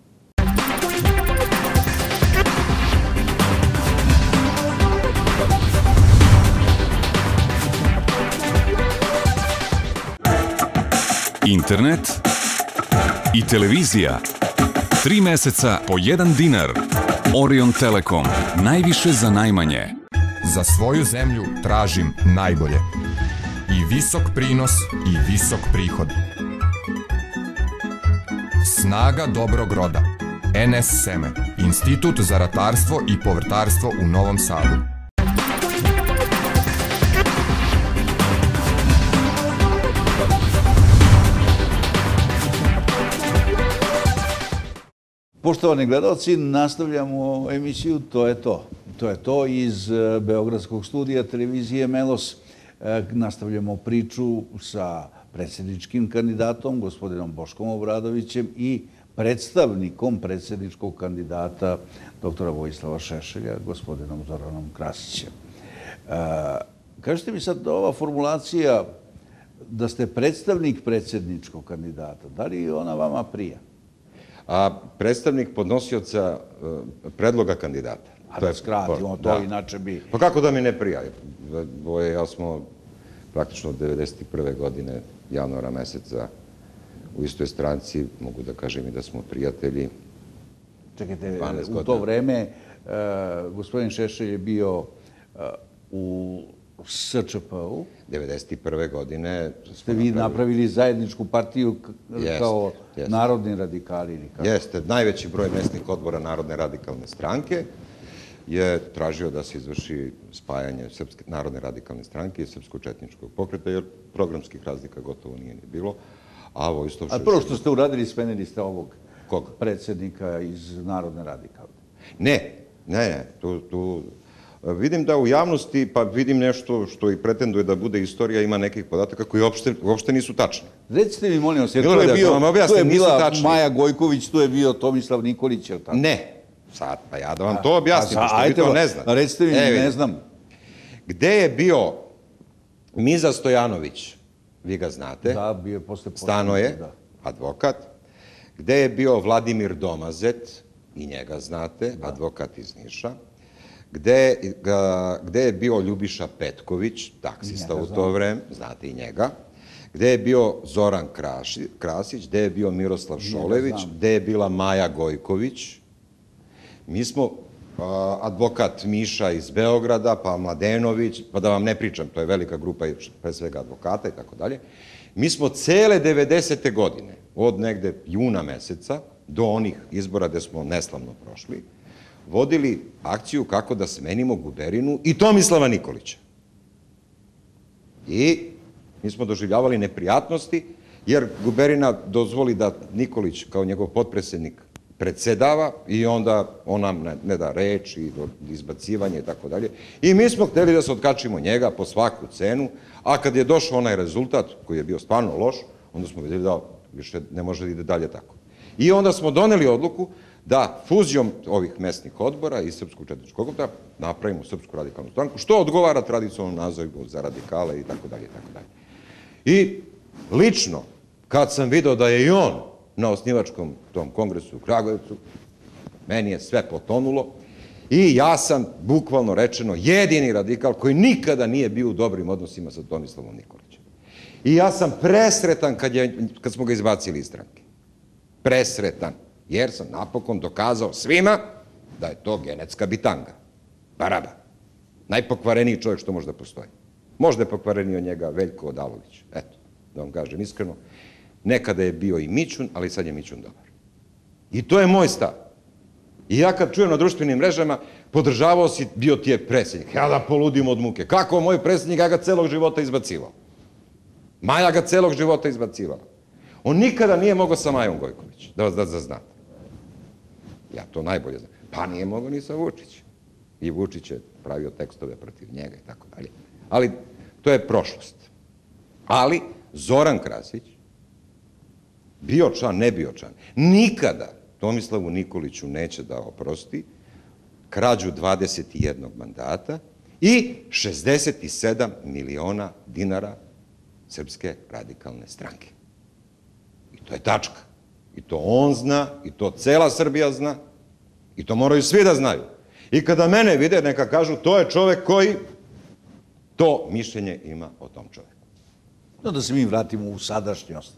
Internet i televizija. Tri meseca po jedan dinar. Orion Telekom. Najviše za najmanje. Za svoju zemlju tražim najbolje. I visok prinos i visok prihod. Snaga dobrog roda. en es Seme. Institut za ratarstvo i povrtarstvo u Novom Sadu. Poštovani gledalci, nastavljamo emisiju To je to. To je to iz Beogradskog studija televizije Melos. Nastavljamo priču sa predsjedničkim kandidatom, gospodinom Boškom Obradovićem i predstavnikom predsjedničkog kandidata doktora Vojislava Šešelja, gospodinom Zoranom Krasićem. Kažete mi sad, ova formulacija da ste predstavnik predsjedničkog kandidata, da li ona vama prija? A predstavnik podnosioca predloga kandidata. A da skratimo, to inače bi... Pa kako da mi ne prija? Boje, ja smo praktično od devedeset prve godine, januara meseca, u istoj stranci, mogu da kažem i da smo prijatelji. Čekajte, u to vreme gospodin Šešelj je bio u S Č P U. devedeset prve godine... Ste vi napravili zajedničku partiju kao narodni radikali ili kako? Jeste, najveći broj mesnih odbora Narodne radikalne stranke je tražio da se izvrši spajanje Narodne radikalne stranke i Srpsko-četničkog pokreta, jer programskih razlika gotovo nije ni bilo. A Vojislav Šešelj... A prvo što ste uradili, smenili ste ovog predsjednika iz Narodne radikalne. Ne, ne, ne. Tu vidim da u javnosti, pa vidim nešto što i pretenduje da bude istorija, ima nekih podataka koji uopšte nisu tačni. Recite mi, molim vas, jer tu je bila Maja Gojković, tu je bio Tomislav Nikolić, je li tako? Ne. Sad, pa ja da vam to objasnim, pošto vi to ne znate. Recite mi, ne znam. Gde je bio Miza Stojanović, vi ga znate, Stanoje, advokat. Gde je bio Vladimir Domazet, i njega znate, advokat iz Niša. Gde je bio Ljubiša Petković, taksista u to vreme, znate i njega. Gde je bio Zoran Krasić, gde je bio Miroslav Šolević, gde je bila Maja Gojković. Mi smo advokat Miša iz Beograda, pa Mladenović, pa da vam ne pričam, to je velika grupa, pre svega advokata i tako dalje. Mi smo cele devedesete godine, od negde juna meseca, do onih izbora gde smo neslavno prošli, vodili akciju kako da smenimo Guberinu i Tomislava Nikolića. I mi smo doživljavali neprijatnosti, jer Guberina dozvoli da Nikolić kao njegov potpredsjednik predsedava i onda on nam ne da reč i izbacivanje i tako dalje. I mi smo hteli da se otkačimo njega po svaku cenu, a kad je došao onaj rezultat koji je bio stvarno loš, onda smo vidjeli da više ne može da ide dalje tako. I onda smo doneli odluku da fuzijom ovih mesnih odbora i Srpsko-četničkog pokreta napravimo Srpsku radikalnu stranku, što odgovara tradicionalnom nazivu za radikale i tako dalje i tako dalje. I lično, kad sam video da je i on na osnivačkom tom kongresu u Kragujevcu, meni je sve potonulo i ja sam, bukvalno rečeno, jedini radikal koji nikada nije bio u dobrim odnosima sa Tomislavom Nikolićem. I ja sam presretan kad smo ga izbacili iz stranke. Presretan. Jer sam napokon dokazao svima da je to genetska bitanga. Baraba. Najpokvareniji čovjek što može da postoji. Možda je pokvareniji od njega Veljko Odalović. Eto, da vam kažem iskreno. Nekada je bio i Mićun, ali sad je Mićun dobar. I to je moj stav. I ja kad čujem na društvenim mrežama, podržavao si, bio ti je predsjednik. Ja da poludim od muke. Kako moj predsjednik, ja ga celog života izbacivao. Maja ga celog života izbacivala. On nikada nije mogao sa Majom Gojković, da vas da znate. Ja to najbolje znam. Pa nije mogao ni sa Vučićem. I Vučić je pravio tekstove protiv njega i tako dalje. Ali to je prošlost. Ali Zoran Krasić, bio član, ne bio član, nikada Tomislavu Nikoliću neće da oprosti krađu dvadeset jednog mandata i šezdeset sedam miliona dinara Srpske radikalne stranke. I to je tačka. I to on zna, i to cela Srbija zna, i to moraju svi da znaju. I kada mene vide, neka kažu, to je čovek koji to mišljenje ima o tom čoveku. Da se mi vratimo u sadašnjost.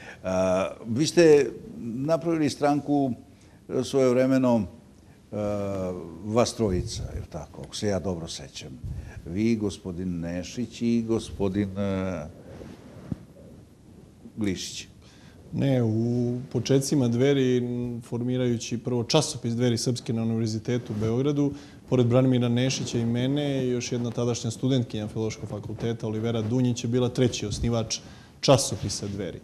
Vi ste napravili stranku svojevremeno vas trojica, je li tako, ako se ja dobro sećam. Vi, gospodin Nešić i gospodin Glišić. Ne, u početcima Dveri, formirajući prvo časopis Dveri srpske na Univerzitetu u Beogradu, pored Branimira Nešića i mene, još jedna tadašnja studentkinja Filološkog fakulteta, Olivera Dunjić, je bila treći osnivač časopisa Dveri.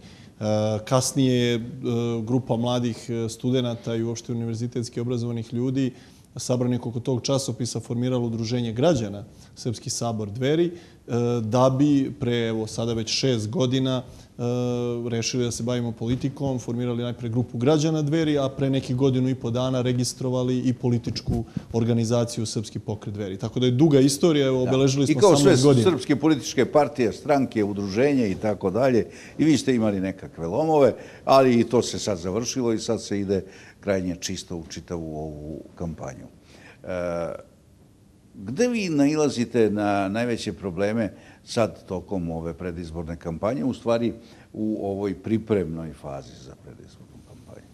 Kasnije je grupa mladih studenta i uopšte univerzitetski obrazovanih ljudi sabranih oko tog časopisa formiralo udruženje građana Srpski sabor Dveri, da bi pre, evo, sada već šest godina rešili da se bavimo politikom, formirali najpre grupu građana Dveri, a pre nekih godinu i po dana registrovali i političku organizaciju Srpski pokret Dveri. Tako da je duga istorija, evo, obeležili smo samo godinu. I kao sve srpske političke partije, stranke, udruženje i tako dalje, i vi ste imali nekakve lomove, ali i to se sad završilo i sad se ide krajnje čisto u čitavu ovu kampanju. Gde vi nailazite na najveće probleme sad tokom ove predizborne kampanje, u stvari u ovoj pripremnoj fazi za predizbornu kampanju?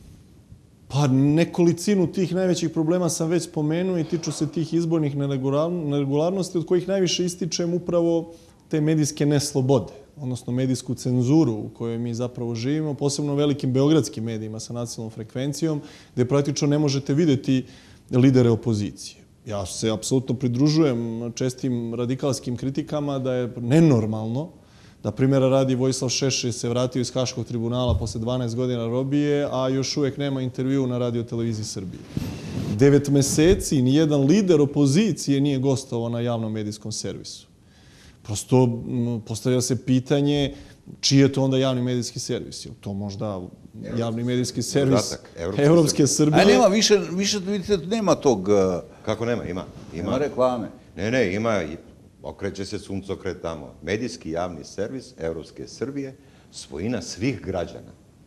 Pa nekolicinu tih najvećih problema sam već spomenuo i tiču se tih izbornih neregularnosti, od kojih najviše ističem upravo te medijske neslobode, odnosno medijsku cenzuru u kojoj mi zapravo živimo, posebno velikim beogradskim medijima sa nacionalnom frekvencijom, gde praktično ne možete videti lidere opozicije. Ja se apsolutno pridružujem čestim radikalskim kritikama da je nenormalno da, primjera radi, Vojislav Šešelj se vratio iz Haškog tribunala posle dvanaest godina robije, a još uvek nema intervju na Radio televiziji Srbije. Devet meseci nijedan lider opozicije nije gostovao na javnom medijskom servisu. Prosto postavlja se pitanje čiji je to onda javni medijski servis. Je li to možda javni medijski servis Evropske Srbije? A nema više, više vidite, nema tog... Kako nema? Ima. Ima reklame. Ne, ne, ima. Okreće se suncokret tamo. Medijski javni servis Evropske Srbije, svojina svih građana.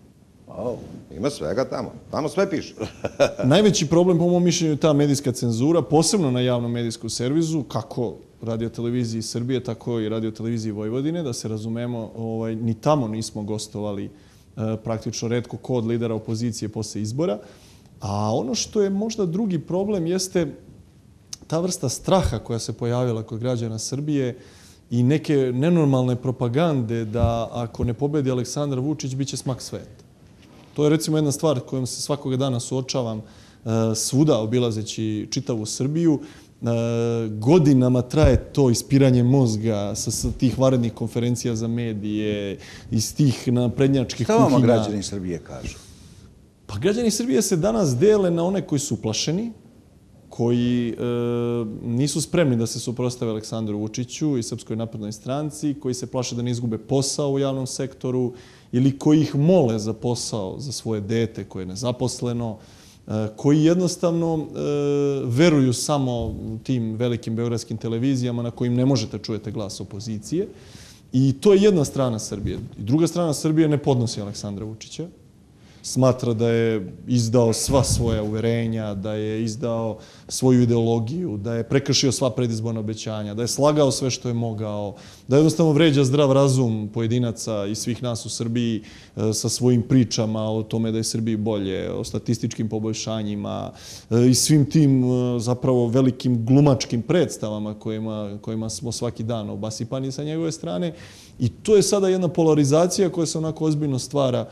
Ima svega tamo. Tamo sve piše. Najveći problem, po mom mišljenju, je ta medijska cenzura, posebno na javnom medijskom servisu, kako Radio televiziji Srbije, tako i Radio televiziji Vojvodine, da se razumemo, ni tamo nismo gostovali praktično retko ko od lidera opozicije posle izbora. A ono što je možda drugi problem jeste ta vrsta straha koja se pojavila kod građana Srbije i neke nenormalne propagande da ako ne pobedi Aleksandar Vučić, bit će smak sveta. To je recimo jedna stvar kojom se svakoga dana suočavam svuda obilazeći čitavu Srbiju. Godinama traje to ispiranje mozga sa tih vanrednih konferencija za medije, iz tih naprednjačkih kuhinja. Šta vama građani Srbije kažu? Pa građani Srbije se danas dele na one koji su uplašeni, koji nisu spremni da se suprotstave Aleksandru Vučiću i Srpskoj naprednoj stranci, koji se plaše da ne izgube posao u javnom sektoru ili koji ih mole za posao za svoje dete koje je nezaposleno, koji jednostavno veruju samo tim velikim beogradskim televizijama na kojim ne možete čujete glas opozicije. I to je jedna strana Srbije. I druga strana Srbije ne podnosi Aleksandra Vučića. Smatra da je izdao sva svoja uverenja, da je izdao svoju ideologiju, da je prekršio sva predizborna obećanja, da je slagao sve što je mogao, da jednostavno vređa zdrav razum pojedinaca i svih nas u Srbiji sa svojim pričama o tome da je Srbiji bolje, o statističkim poboljšanjima i svim tim zapravo velikim glumačkim predstavama kojima smo svaki dan obasipani sa njegove strane. I to je sada jedna polarizacija koja se onako ozbiljno stvara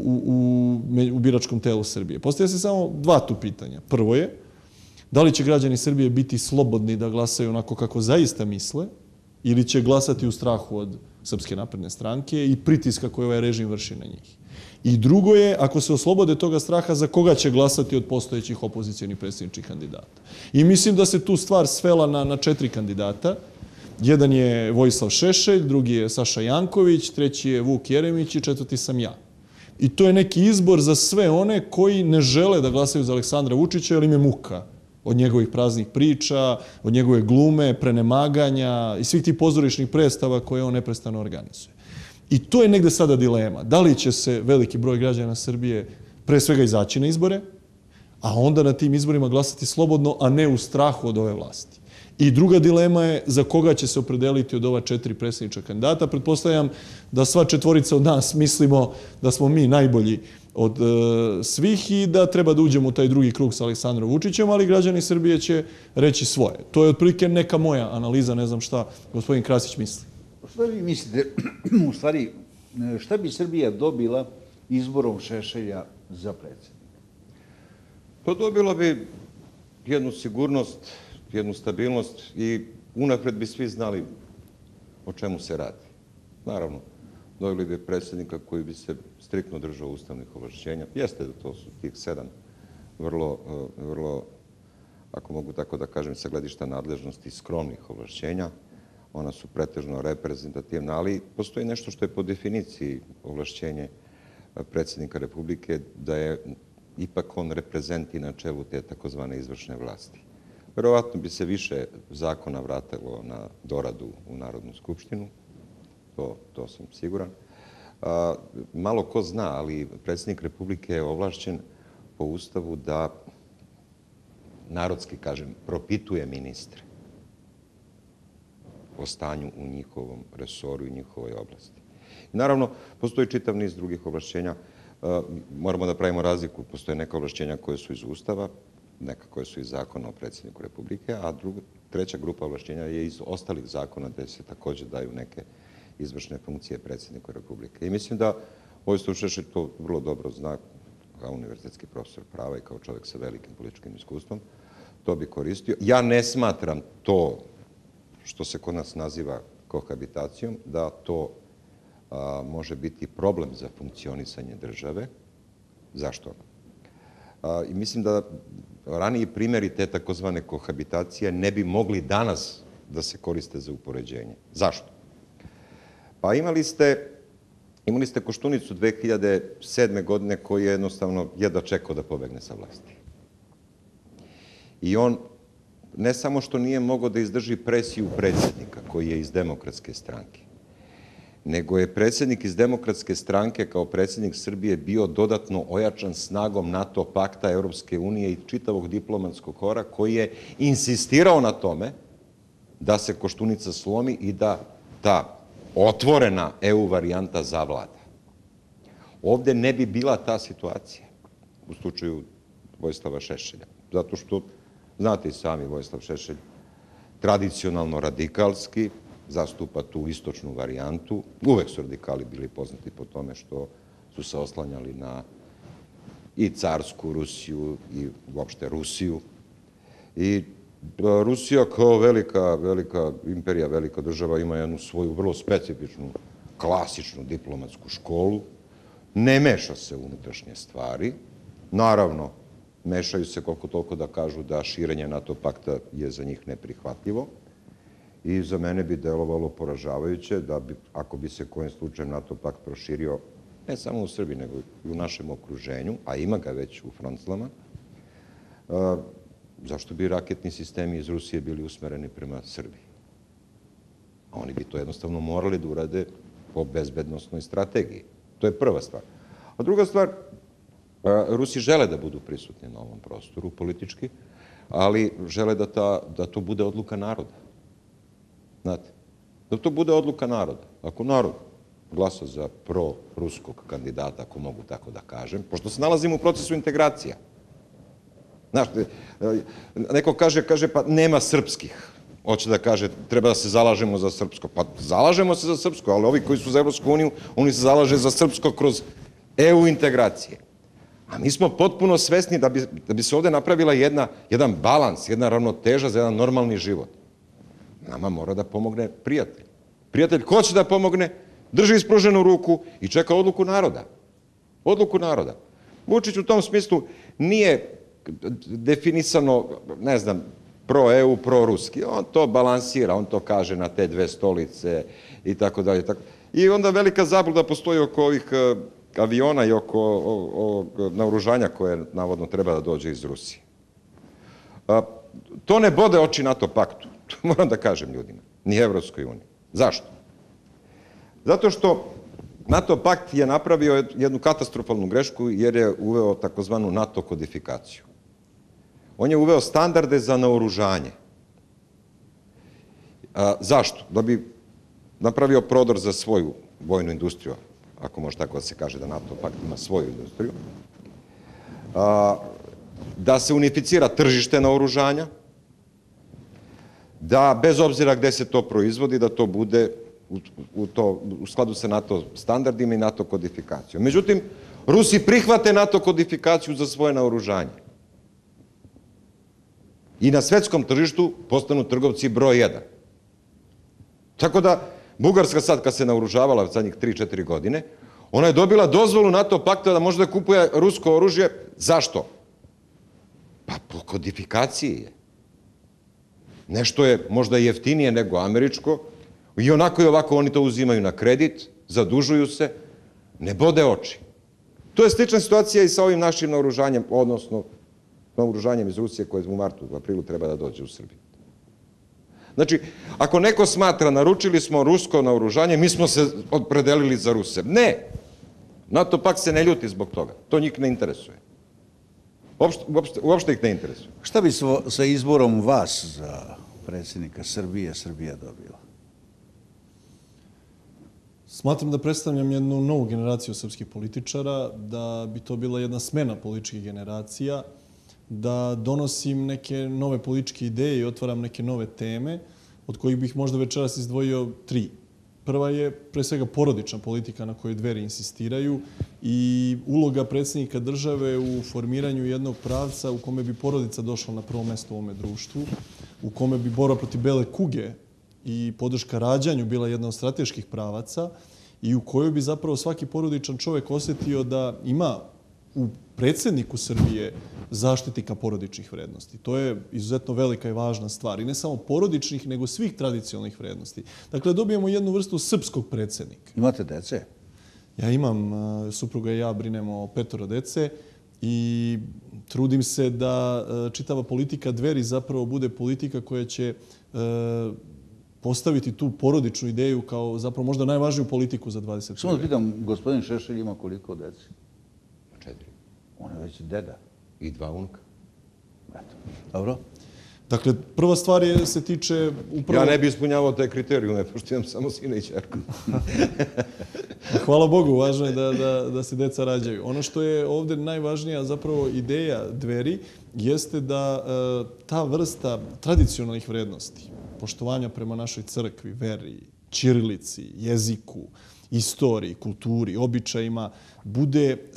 u biračkom telu Srbije. Postavlja se samo dva tu pitanja. Prvo je, da li će građani Srbije biti slobodni da glasaju onako kako zaista misle ili će glasati u strahu od Srpske napredne stranke i pritiska koje ovaj režim vrši na njih. I drugo je, ako se oslobode toga straha, za koga će glasati od postojećih opozicionih predsjedničkih kandidata. I mislim da se tu stvar svela na četiri kandidata. Jedan je Vojislav Šešelj, drugi je Saša Janković, treći je Vuk Jeremić i četvrti sam ja. I to je neki izbor za sve one koji ne žele da glasaju za Aleksandra Vučića jer im je muka od njegovih praznih priča, od njegove glume, prenemaganja i svih tih pozorišnih predstava koje on neprestano organizuje. I to je negde sada dilema. Da li će se veliki broj građana Srbije pre svega izaći na izbore, a onda na tim izborima glasati slobodno, a ne u strahu od ove vlasti. I druga dilema je za koga će se opredeliti od ova četiri predsjednička kandidata. Pretpostavljam da sva četvorica od nas mislimo da smo mi najbolji od svih i da treba da uđemo u taj drugi krug sa Aleksandrom Vučićem, ali građani Srbije će reći svoje. To je otprilike neka moja analiza, ne znam šta gospodin Krasić misli. Šta vi mislite, u stvari, šta bi Srbija dobila izborom Šešelja za predsjednika? Pa dobila bi jednu sigurnost, jednu stabilnost i unapred bi svi znali o čemu se radi. Naravno, dobili bi predsjednika koji bi se striktno držao ustavnih ovlašćenja. Jeste da to su tih sedam vrlo, vrlo ako mogu tako da kažem, sa gledišta nadležnosti skromnih ovlašćenja. Ona su pretežno reprezentativna, ali postoji nešto što je po definiciji ovlašćenje predsjednika Republike, da je ipak on reprezenti na čelu te takozvane izvršne vlasti. Verovatno bi se više zakona vratilo na doradu u Narodnu skupštinu, to, to sam siguran. A, malo ko zna, ali predsjednik Republike je ovlašćen po Ustavu da, narodski kažem, propituje ministre o stanju u njihovom resoru i njihovoj oblasti. I naravno, postoji čitav niz drugih ovlašćenja. Moramo da pravimo razliku. Postoje neka ovlašćenja koje su iz Ustava, neka koje su iz zakona o predsjedniku Republike, a druga, treća grupa ovlašćenja je iz ostalih zakona gde se također daju neke izvršne funkcije predsjedniku Republike. I mislim da Vojislav Šešelj to vrlo dobro zna kao univerzitetski profesor prava i kao čovjek sa velikim političkim iskustvom. To bi koristio. Ja ne smatram to što se kod nas naziva kohabitacijom, da to a, može biti problem za funkcionisanje države. Zašto? A, i mislim da raniji primjeri te takozvane kohabitacije ne bi mogli danas da se koriste za upoređenje. Zašto? Pa imali ste, imali ste Koštunicu dve hiljade sedme. godine koji je jednostavno jedva čekao da pobegne sa vlasti. I on ne samo što nije mogao da izdrži presiju predsjednika, koji je iz Demokratske stranke, nego je predsjednik iz Demokratske stranke kao predsjednik Srbije bio dodatno ojačan snagom NATO pakta, Europske unije i čitavog diplomatskog hora, koji je insistirao na tome da se Koštunica slomi i da ta otvorena E U varijanta zavlada. Ovdje ne bi bila ta situacija u slučaju Vojislava Šešelja, zato što znate i sami, Vojislav Šešelj tradicionalno radikalski zastupa tu istočnu varijantu. Uvek su radikali bili poznati po tome što su se oslanjali na i carsku Rusiju i uopšte Rusiju. I Rusija kao velika, velika imperija, velika država ima jednu svoju vrlo specifičnu, klasičnu diplomatsku školu. Ne meša se u unutrašnje stvari. Naravno, mešaju se koliko toliko da kažu da širenje NATO pakta je za njih neprihvatljivo. I za mene bi delovalo poražavajuće da bi, ako bi se kojim slučajem NATO pakt proširio, ne samo u Srbiji, nego i u našem okruženju, a ima ga već u frontslama, zašto bi raketni sistemi iz Rusije bili usmereni prema Srbiji? Oni bi to jednostavno morali da urade po bezbednosnoj strategiji. To je prva stvar. A druga stvar, Rusi žele da budu prisutni na ovom prostoru politički, ali žele da, ta, da to bude odluka naroda. Znate, da to bude odluka naroda. Ako narod glasa za pro-ruskog kandidata, ako mogu tako da kažem, pošto se nalazimo u procesu integracija. Znaš, neko kaže, kaže, pa nema srpskih. Hoće da kaže, treba da se zalažemo za srpsko. Pa zalažemo se za srpsko, ali ovi koji su za Evropsku uniju, oni se zalaže za srpsko kroz E U integracije. A mi smo potpuno svesni da bi, da bi se ovdje napravila jedna, jedan balans, jedna ravnoteža za jedan normalni život. Nama mora da pomogne prijatelj. Prijatelj hoće da pomogne, drži ispruženu ruku i čeka odluku naroda. Odluku naroda. Vučić u tom smislu nije definisano, ne znam, pro-E U, pro-ruski. On to balansira, on to kaže na te dve stolice i tako dalje. I onda velika zabluda postoji oko ovih aviona i oko ovog naoružanja koje navodno treba da dođe iz Rusije. To ne bode oči NATO paktu. To moram da kažem ljudima. Ni Evropskoj uniji. Zašto? Zato što NATO pakt je napravio jednu katastrofalnu grešku jer je uveo takozvanu NATO kodifikaciju. On je uveo standarde za naoružanje. A, zašto? Da bi napravio prodor za svoju vojnu industriju, ako može tako da se kaže da NATO pakt ima svoju industriju. A, da se unificira tržište naoružanja, da bez obzira gde se to proizvodi, da to bude u, u, to, u skladu sa NATO standardima i NATO kodifikacijom. Međutim, Rusi prihvate NATO kodifikaciju za svoje naoružanje. I na svetskom tržištu postanu trgovci broj jedan. Tako da, Bugarska sad kad se naoružavala zadnjih tri četiri godine, ona je dobila dozvolu NATO pakta da može da kupuje rusko oružje. Zašto? Pa po kodifikaciji je. Nešto je možda jeftinije nego američko i onako i ovako oni to uzimaju na kredit, zadužuju se, ne bode oči. To je slična situacija i sa ovim našim naoružanjem, odnosno naoružanjem iz Rusije koje u martu, u aprilu treba da dođe u Srbiju. Znači, ako neko smatra naručili smo rusko naoružanje, mi smo se opredelili za Ruse. Ne! NATO pak se ne ljuti zbog toga. To njih ne interesuje. Uopšte ih ne interesuje. Šta bi sa izborom vas za predsjednika Srbije Srbija dobila? Smatram da predstavljam jednu novu generaciju srpskih političara, da bi to bila jedna smena političkih generacija, da donosim neke nove političke ideje i otvaram neke nove teme, od kojih bih možda večeras izdvojio tri. Prva je pre svega porodična politika na kojoj Dveri insistiraju i uloga predsjednika države u formiranju jednog pravca u kome bi porodica došla na prvo mesto u ovome društvu, u kome bi borba protiv bele kuge i podrška rađanju bila jedna od strateških pravaca i u kojoj bi zapravo svaki porodičan čovjek osjetio da ima u predsjedniku Srbije zaštitnika porodičnih vrednosti. To je izuzetno velika i važna stvar. I ne samo porodičnih, nego svih tradicionalnih vrednosti. Dakle, dobijemo jednu vrstu srpskog predsjednika. Imate dece? Ja imam, supruga i ja brinemo o petoro dece i trudim se da čitava politika Dveri zapravo bude politika koja će postaviti tu porodičnu ideju kao zapravo možda najvažniju politiku za dvadeset prvi. Samo da pitam, gospodin Šešelj ima koliko dece? Četiri. On je već deda. I dva unuka. Eto. Dobro. Dakle, prva stvar je, se tiče upravo... Ja ne bih ispunjavao te kriterijume, pošto imam samo sina i ćerku. Hvala Bogu, važno je da, da, da se deca rađaju. Ono što je ovdje najvažnija zapravo ideja Dveri jeste da e, ta vrsta tradicionalnih vrednosti, poštovanja prema našoj crkvi, veri, ćirilici, jeziku, istoriji, kulturi, običajima, bude e,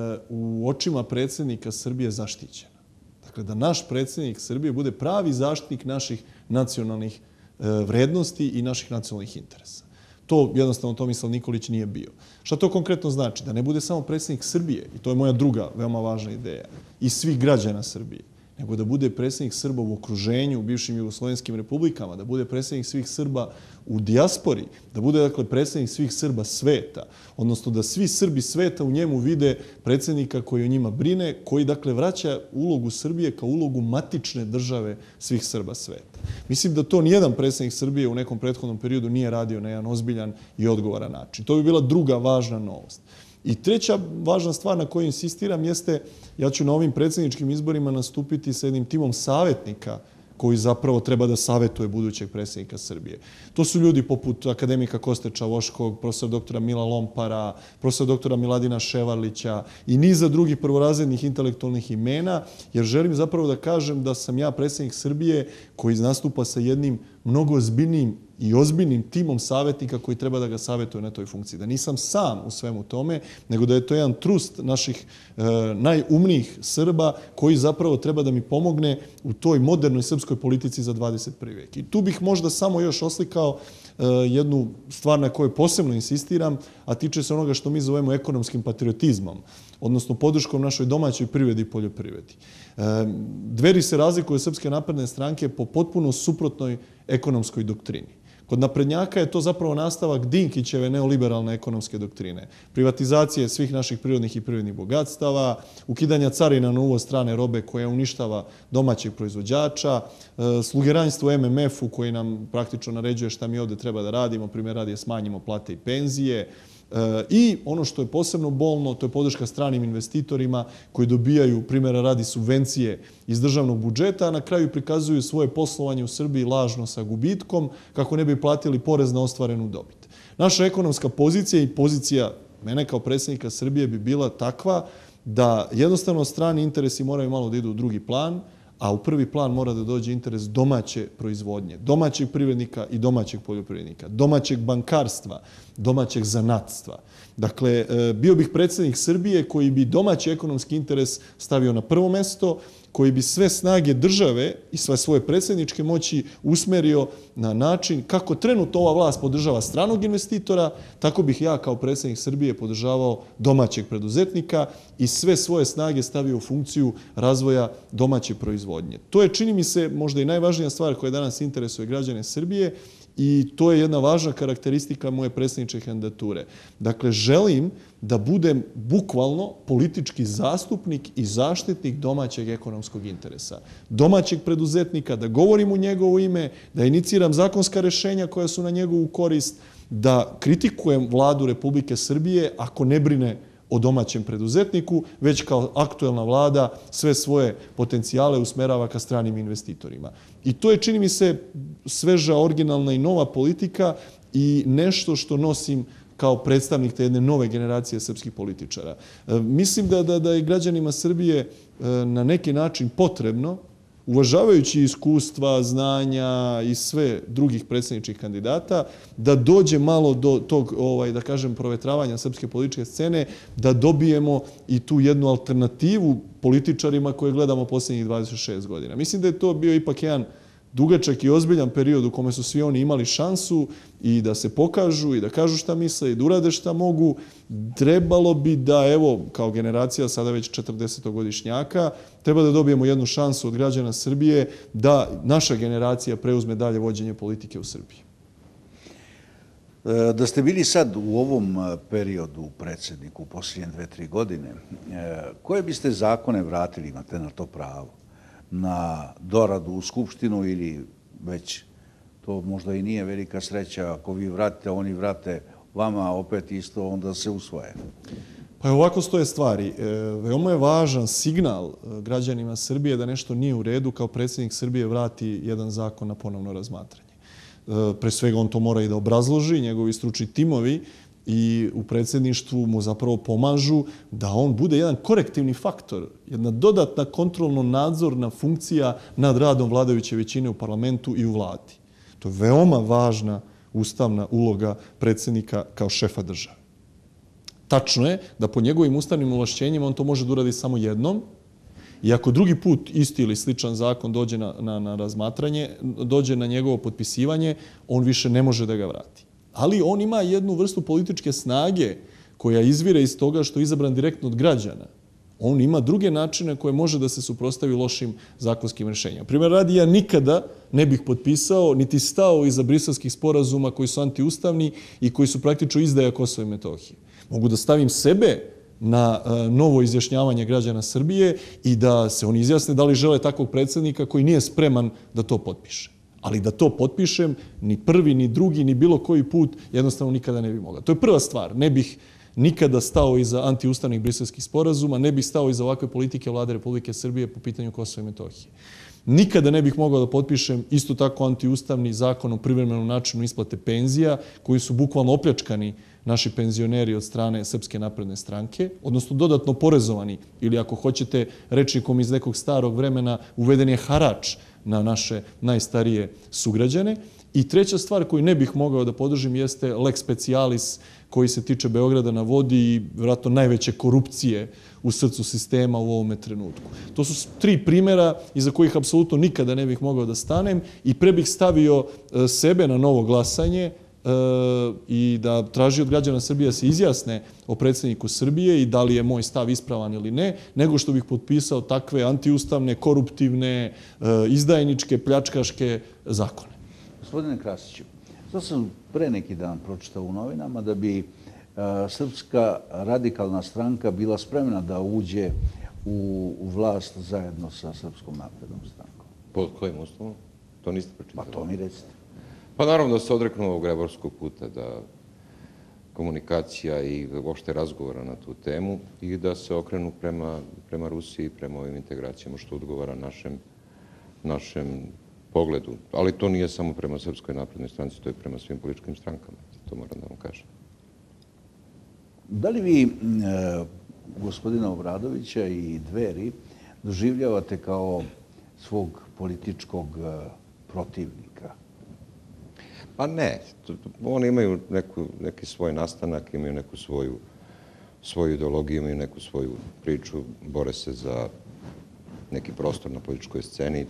u očima predsjednika Srbije zaštićena. Dakle, da naš predsjednik Srbije bude pravi zaštitnik naših nacionalnih e, vrednosti i naših nacionalnih interesa. To jednostavno Tomislav Nikolić nije bio. Šta to konkretno znači? Da ne bude samo predsjednik Srbije, i to je moja druga veoma važna ideja, i svih građana Srbije, nego da bude predsjednik Srba u okruženju, u bivšim jugoslovenskim republikama, da bude predsjednik svih Srba u dijaspori, da bude dakle predsjednik svih Srba sveta, odnosno da svi Srbi sveta u njemu vide predsjednika koji o njima brine, koji dakle vraća ulogu Srbije kao ulogu matične države svih Srba sveta. Mislim da to nijedan predsjednik Srbije u nekom prethodnom periodu nije radio na jedan ozbiljan i odgovoran način. To bi bila druga važna novost. I treća važna stvar na kojoj insistiram jeste, ja ću na ovim predsjedničkim izborima nastupiti sa jednim timom savjetnika koji zapravo treba da savjetuje budućeg predsjednika Srbije. To su ljudi poput akademika Koste Čavoškog, profesora doktora Mila Lompara, profesora doktora Miladina Ševarlića i niza drugih prvorazrednih intelektualnih imena, jer želim zapravo da kažem da sam ja predsjednik Srbije koji nastupa sa jednim mnogo ozbiljnijim i ozbiljnim timom savjetnika koji treba da ga savjetuje na toj funkciji. Da nisam sam u svemu tome, nego da je to jedan trust naših e, najumnijih Srba koji zapravo treba da mi pomogne u toj modernoj srpskoj politici za dvadeset prvi vek. I tu bih možda samo još oslikao e, jednu stvar na kojoj posebno insistiram, a tiče se onoga što mi zovemo ekonomskim patriotizmom, odnosno podrškom našoj domaćoj privredi i poljoprivredi. E, Dveri se razlikuje od Srpske napredne stranke po potpuno suprotnoj ekonomskoj doktrini. Kod naprednjaka je to zapravo nastavak Dinkićeve neoliberalne ekonomske doktrine. Privatizacije svih naših prirodnih i privrednih bogatstava, ukidanja carina na uvoz strane robe koja uništava domaćeg proizvođača, slugeranjstvo em em efu koji nam praktično naređuje šta mi ovdje treba da radimo, primjer radi je smanjimo plate i penzije. I ono što je posebno bolno, to je podrška stranim investitorima koji dobijaju, primjera radi, subvencije iz državnog budžeta, a na kraju prikazuju svoje poslovanje u Srbiji lažno sa gubitkom kako ne bi platili porez na ostvarenu dobit. Naša ekonomska pozicija i pozicija mene kao predsjednika Srbije bi bila takva da jednostavno strani interesi moraju malo da idu u drugi plan, a u prvi plan mora da dođe interes domaće proizvodnje, domaćeg privrednika i domaćeg poljoprivrednika, domaćeg bankarstva, domaćeg zanatstva. Dakle, bio bih predsjednik Srbije koji bi domaći ekonomski interes stavio na prvo mesto, koji bi sve snage države i sve svoje predsjedničke moći usmerio na način kako trenutno ova vlast podržava stranog investitora, tako bih ja kao predsjednik Srbije podržavao domaćeg preduzetnika i sve svoje snage stavio u funkciju razvoja domaće proizvodnje. To je, čini mi se, možda i najvažnija stvar koja danas interesuje građane Srbije i to je jedna važna karakteristika moje predsjedničke kandidature. Dakle, želim da budem bukvalno politički zastupnik i zaštitnik domaćeg ekonomskog interesa. Domaćeg preduzetnika, da govorim u njegovo ime, da iniciram zakonska rešenja koja su na njegovu korist, da kritikujem vladu Republike Srbije ako ne brine o domaćem preduzetniku, već kao aktuelna vlada sve svoje potencijale usmerava ka stranim investitorima. I to je, čini mi se, sveža, originalna i nova politika i nešto što nosim kao predstavnik te jedne nove generacije srpskih političara. Mislim da, da, da je građanima Srbije na neki način potrebno, uvažavajući iskustva, znanja i sve drugih predsjedničkih kandidata, da dođe malo do tog, ovaj, da kažem, provetravanja srpske političke scene, da dobijemo i tu jednu alternativu političarima koje gledamo posljednjih dvadeset šest godina. Mislim da je to bio ipak jedan dugačak i ozbiljan period u kome su svi oni imali šansu i da se pokažu i da kažu šta misle i da urade šta mogu. Trebalo bi da, evo, kao generacija sada već četrdesetogodišnjaka, treba da dobijemo jednu šansu od građana Srbije da naša generacija preuzme dalje vođenje politike u Srbiji. Da ste bili sad u ovom periodu predsjedniku, u posljednje dve, tri godine, koje biste zakone vratili, imate na to pravo? Na doradu u Skupštinu ili već to možda i nije velika sreća, ako vi vratite, oni vrate vama opet isto, onda se usvoje. Pa ovako stoje stvari. Veoma je važan signal građanima Srbije da nešto nije u redu, kao predsjednik Srbije vrati jedan zakon na ponovno razmatranje. Pre svega on to mora i da obrazloži, njegovi stručni timovi i u predsjedništvu mu zapravo pomažu da on bude jedan korektivni faktor, jedna dodatna kontrolno-nadzorna funkcija nad radom vladajuće većine u parlamentu i u vladi. To je veoma važna ustavna uloga predsjednika kao šefa države. Tačno je da po njegovim ustavnim ovlašćenjima on to može da uradi samo jednom i ako drugi put isti ili sličan zakon dođe na, na, na razmatranje, dođe na njegovo potpisivanje, on više ne može da ga vrati. Ali on ima jednu vrstu političke snage koja izvire iz toga što je izabran direktno od građana. On ima druge načine koje može da se suprotstavi lošim zakonskim rješenjima. Primjer radi, ja nikada ne bih potpisao niti stao iza briselskih sporazuma koji su antiustavni i koji su praktično izdaja Kosova i Metohije. Mogu da stavim sebe na novo izjašnjavanje građana Srbije i da se oni izjasne da li žele takvog predsjednika koji nije spreman da to potpiše. Ali da to potpišem, ni prvi, ni drugi, ni bilo koji put, jednostavno nikada ne bih mogao. To je prva stvar. Ne bih nikada stao iza antiustavnih briselskih sporazuma, ne bih stao iza ovakve politike vlade Republike Srbije po pitanju Kosova i Metohije. Nikada ne bih mogao da potpišem isto tako antiustavni zakon o privremenom načinu isplate penzija, koji su bukvalno opljačkani naši penzioneri od strane Srpske napredne stranke, odnosno dodatno porezovani, ili ako hoćete rečnikom iz nekog starog vremena, uveden je harač na naše najstarije sugrađane. I treća stvar koju ne bih mogao da podržim jeste lex specialis koji se tiče Beograda na vodi i vjerojatno najveće korupcije u srcu sistema u ovome trenutku. To su tri primjera iza kojih apsolutno nikada ne bih mogao da stanem i pre bih stavio sebe na novo glasanje i da traži od građana Srbije da se izjasne o predsjedniku Srbije i da li je moj stav ispravan ili ne, nego što bih potpisao takve antiustavne, koruptivne, izdajničke, pljačkaške zakone. Gospodine Krasiću, to sam pre neki dan pročitao u novinama da bi Srpska radikalna stranka bila spremna da uđe u vlast zajedno sa Srpskom naprednom strankom. Pod kojim uslovom? To niste pročitali? Pa to mi recite. Pa naravno da se odreknu ovog greborskog puta, da komunikacija i uopšte razgovora na tu temu i da se okrenu prema, prema Rusiji, prema ovim integracijama, što odgovara našem, našem pogledu. Ali to nije samo prema Srpskoj naprednoj stranci, to je prema svim političkim strankama. To moram da vam kažem. Da li vi, e, gospodina Obradovića i Dveri, doživljavate kao svog političkog protivnika? Pa ne. Oni imaju neku, neki svoj nastanak, imaju neku svoju, svoju ideologiju, imaju neku svoju priču, bore se za neki prostor na političkoj sceni.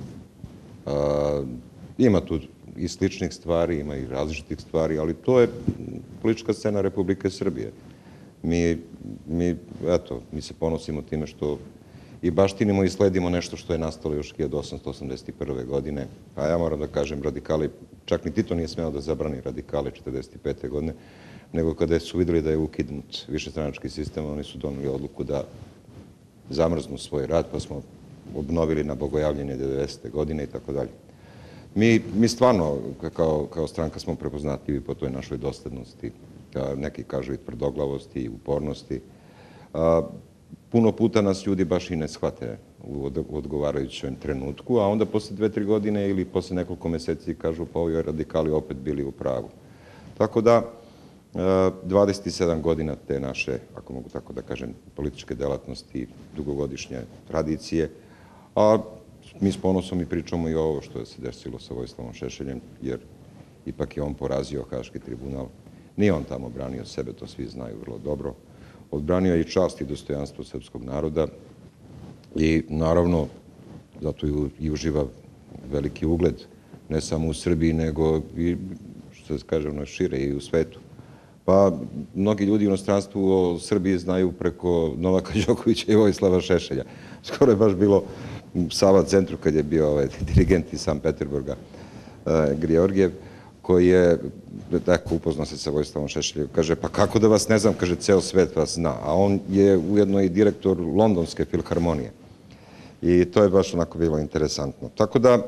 Ima tu i sličnih stvari, ima i različitih stvari, ali to je politička scena Republike Srbije. Mi, mi, eto, mi se ponosimo time što i baštinimo i sledimo nešto što je nastalo još hiljadu osamsto osamdeset prve. godine. A ja moram da kažem, radikali, čak ni Tito nije smeo da zabrani radikale četrdeset pete. godine, nego kada su videli da je ukinut višestranački sistem, oni su doneli odluku da zamrznu svoj rad, pa smo obnovili na bogojavljenje devedesete. godine i tako dalje. Mi, mi stvarno, kao, kao stranka, smo prepoznatljivi po toj našoj doslednosti, neki kažu i tvrdoglavosti i upornosti. A, puno puta nas ljudi baš i ne shvate u odgovarajućem trenutku, a onda posle dve, tri godine ili posle nekoliko meseci kažu pa ovi radikali opet bili u pravu. Tako da, dvadeset sedam godina te naše, ako mogu tako da kažem, političke delatnosti, dugogodišnje tradicije, a mi s ponosom i pričamo i ovo što je se desilo sa Vojislavom Šešeljem, jer ipak je on porazio Haški tribunal. Nije on tamo branio sebe, to svi znaju vrlo dobro. Odbranio je i čast i dostojanstvo srpskog naroda i naravno zato i uživa veliki ugled, ne samo u Srbiji, nego i, što se kaže, ono šire i u svetu. Pa mnogi ljudi u inostranstvu o Srbiji znaju preko Novaka Đokovića i Vojislava Šešelja. Skoro je baš bilo u Sava centru kad je bio ovaj dirigent iz Sankt Peterburga, Georgijev, koji je tako upoznao se sa Vojislavom Šešeljem. Kaže, pa kako da vas ne znam, kaže, ceo svet vas zna. A on je ujedno i direktor Londonske filharmonije. I to je baš onako bilo interesantno. Tako da,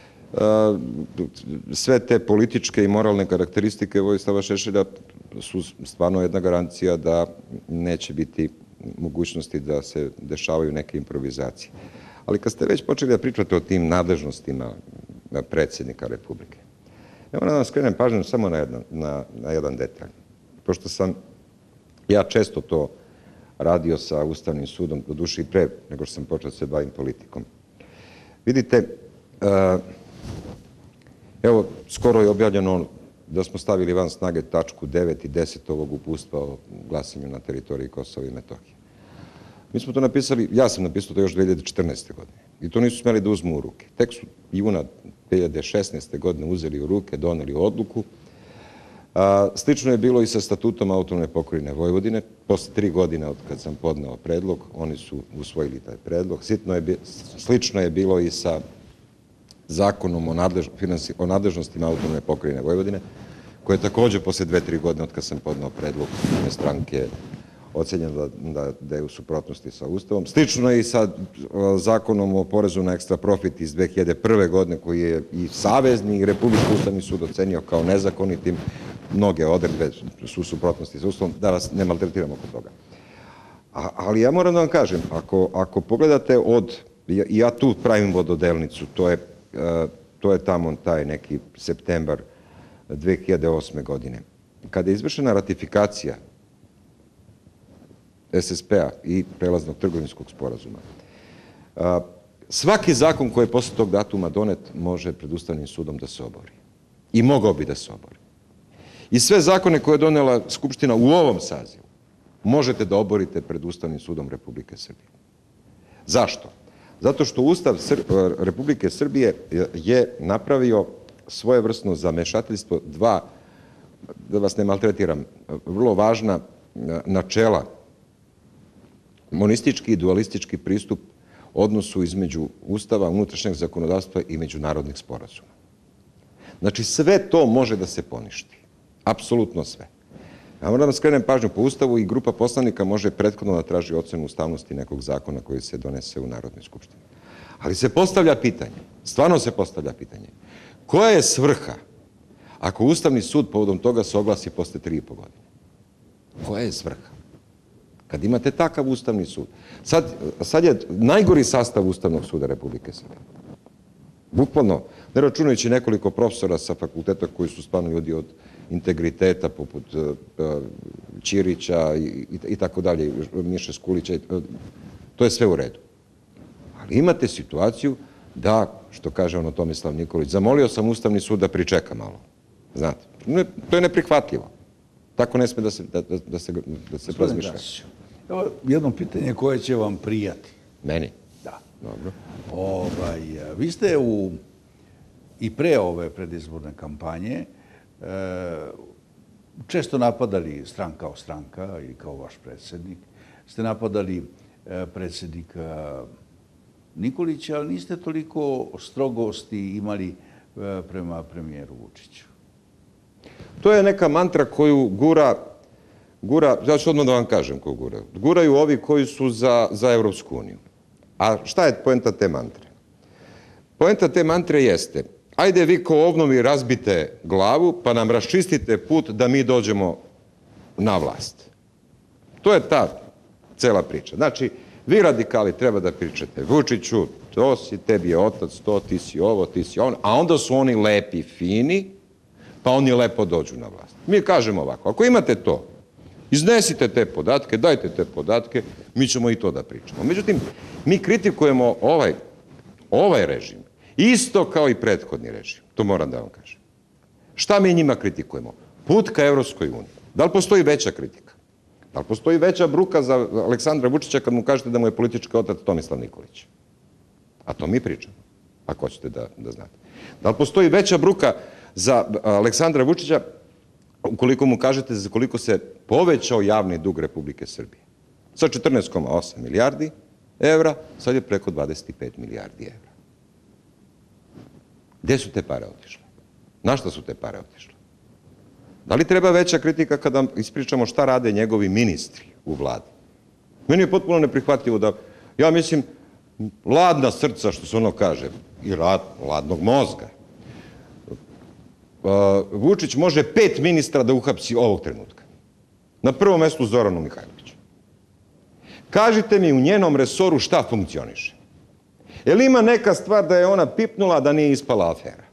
sve te političke i moralne karakteristike Vojislava Šešelja su stvarno jedna garancija da neće biti mogućnosti da se dešavaju neke improvizacije. Ali kad ste već počeli da pričate o tim nadležnostima predsjednika Republike, ja moram da vam skrenem pažnju samo na jedan, na, na jedan detalj. Pošto sam ja često to radio sa Ustavnim sudom, do duše i pre nego što sam počeo da se bavim politikom. Vidite, uh, evo, skoro je objavljeno da smo stavili van snage tačku devet i deset ovog uputstva o glasanju na teritoriji Kosova i Metohije. Mi smo to napisali, ja sam napisao to još dve hiljade četrnaeste. godine. I to nisu smeli da uzmu u ruke. Tek su juna dve hiljade šesnaeste. godine uzeli u ruke, doneli odluku. A, slično je bilo i sa statutom Autonomne pokrajine Vojvodine. Posle tri godine od kad sam podneo predlog, oni su usvojili taj predlog. Sitno je, slično je bilo i sa zakonom o, nadlež, o nadležnostima Autonomne pokrajine Vojvodine, koje je takođe posle dve, tri godine od kad sam podneo predlog jedne stranke ocenjeno da, da, da je u suprotnosti sa Ustavom. Slično je i sa zakonom o porezu na ekstra profit iz dve hiljade prve. godine, koji je i Savezni i Republički ustavni sud ocenio kao nezakonitim. Mnoge odredbe su u suprotnosti sa Ustavom, da vas ne maltretiramo oko toga. A, ali ja moram da vam kažem, ako, ako pogledate od, ja, ja tu pravim vododelnicu, to je, to je tamo taj neki septembar dve hiljade osme. godine. Kada je izvršena ratifikacija S S P-a i prelaznog trgovinskog sporazuma, svaki zakon koji je posle tog datuma donet može pred Ustavnim sudom da se obori. I mogao bi da se obori. I sve zakone koje je donela Skupština u ovom sazivu možete da oborite pred Ustavnim sudom Republike Srbije. Zašto? Zato što Ustav Republike Srbije je napravio svojevrsno zamešateljstvo dva, da vas ne maltretiram, vrlo važna načela, monistički i dualistički pristup odnosu između Ustava, unutrašnjeg zakonodavstva i međunarodnih sporazuma. Znači, sve to može da se poništi. Apsolutno sve. Ja moram da skrenem pažnju, po Ustavu i grupa poslanika može prethodno da traži ocenu ustavnosti nekog zakona koji se donese u Narodnoj skupštini. Ali se postavlja pitanje, stvarno se postavlja pitanje, koja je svrha ako Ustavni sud povodom toga se oglasi posle tri i po godine? Koja je svrha? Kad imate takav Ustavni sud. Sad, sad je najgori sastav Ustavnog suda Republike Srbije. Bukvalno, ne računajući nekoliko profesora sa fakulteta koji su stvarno ljudi od integriteta, poput Ćirića i tako dalje, Miše Skulića, to je sve u redu. Ali imate situaciju da, što kaže ono Tomislav Nikolić, zamolio sam Ustavni sud da pričeka malo. Znate, to je neprihvatljivo. Tako ne sme da se, da, da se, da se razmišlja. Evo jedno pitanje koje će vam prijati. Meni? Da. Dobro. Ovaj, vi ste u, i pre ove predizborne kampanje e, često napadali stranka kao stranka i kao vaš predsjednik. Ste napadali e, predsjednika Nikolića, ali niste toliko strogosti imali e, prema premijeru Vučiću. To je neka mantra koju gura, gura, ja ću odmah da vam kažem koju gura. Guraju ovi koji su za, za Evropsku uniju. A šta je poenta te mantre? Poenta te mantre jeste, ajde vi ko ovnovi razbite glavu, pa nam raščistite put da mi dođemo na vlast. To je ta cela priča. Znači, vi radikali treba da pričate Vučiću, to si, tebi je otac, to, ti si ovo, ti si ono, a onda su oni lepi, fini, pa oni lepo dođu na vlast. Mi kažemo ovako, ako imate to, iznesite te podatke, dajte te podatke, mi ćemo i to da pričamo. Međutim, mi kritikujemo ovaj, ovaj režim, isto kao i prethodni režim, to moram da vam kažem. Šta mi njima kritikujemo? Put ka Evropskoj uniji. Da li postoji veća kritika? Da li postoji veća bruka za Aleksandra Vučića kad mu kažete da mu je politički otac Tomislav Nikolić? A to mi pričamo, ako hoćete da, da znate. Da li postoji veća bruka za Aleksandra Vučića ukoliko mu kažete za koliko se povećao javni dug Republike Srbije? Sa četrnaest zarez osam milijardi evra, sad je preko dvadeset pet milijardi evra. Gde su te pare otišle? Na šta su te pare otišle? Da li treba veća kritika kada ispričamo šta rade njegovi ministri u vladi? Meni je potpuno neprihvatljivo da, ja mislim, ladna srca, što se ono kaže, i rad, ladnog mozga. Uh, Vučić može pet ministra da uhapsi ovog trenutka. Na prvom mestu Zoranu Mihajloviću. Kažite mi u njenom resoru šta funkcioniše. Je li ima neka stvar da je ona pipnula da nije ispala afera?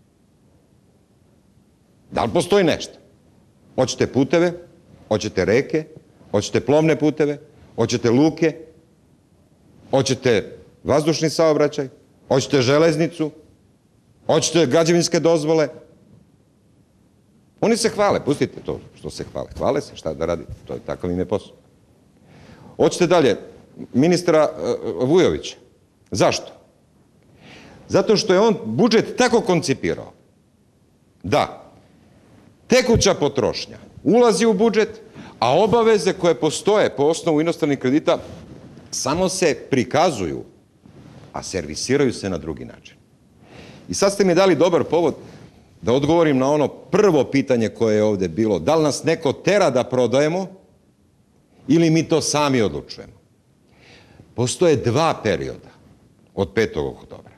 Da li postoji nešto? Hoćete puteve, hoćete reke, hoćete plovne puteve, hoćete luke, hoćete vazdušni saobraćaj, hoćete železnicu, hoćete građevinske dozvole. Oni se hvale, pustite to što se hvale. Hvale se, šta da radi, to je takav im je posao. Hoćete dalje, ministra uh, Vujovića. Zašto? Zato što je on budžet tako koncipirao da tekuća potrošnja ulazi u budžet, a obaveze koje postoje po osnovu inostranih kredita samo se prikazuju, a servisiraju se na drugi način. I sad ste mi dali dobar povod da odgovorim na ono prvo pitanje koje je ovde bilo. Da li nas neko tera da prodajemo ili mi to sami odlučujemo? Postoje dva perioda od petog oktobra.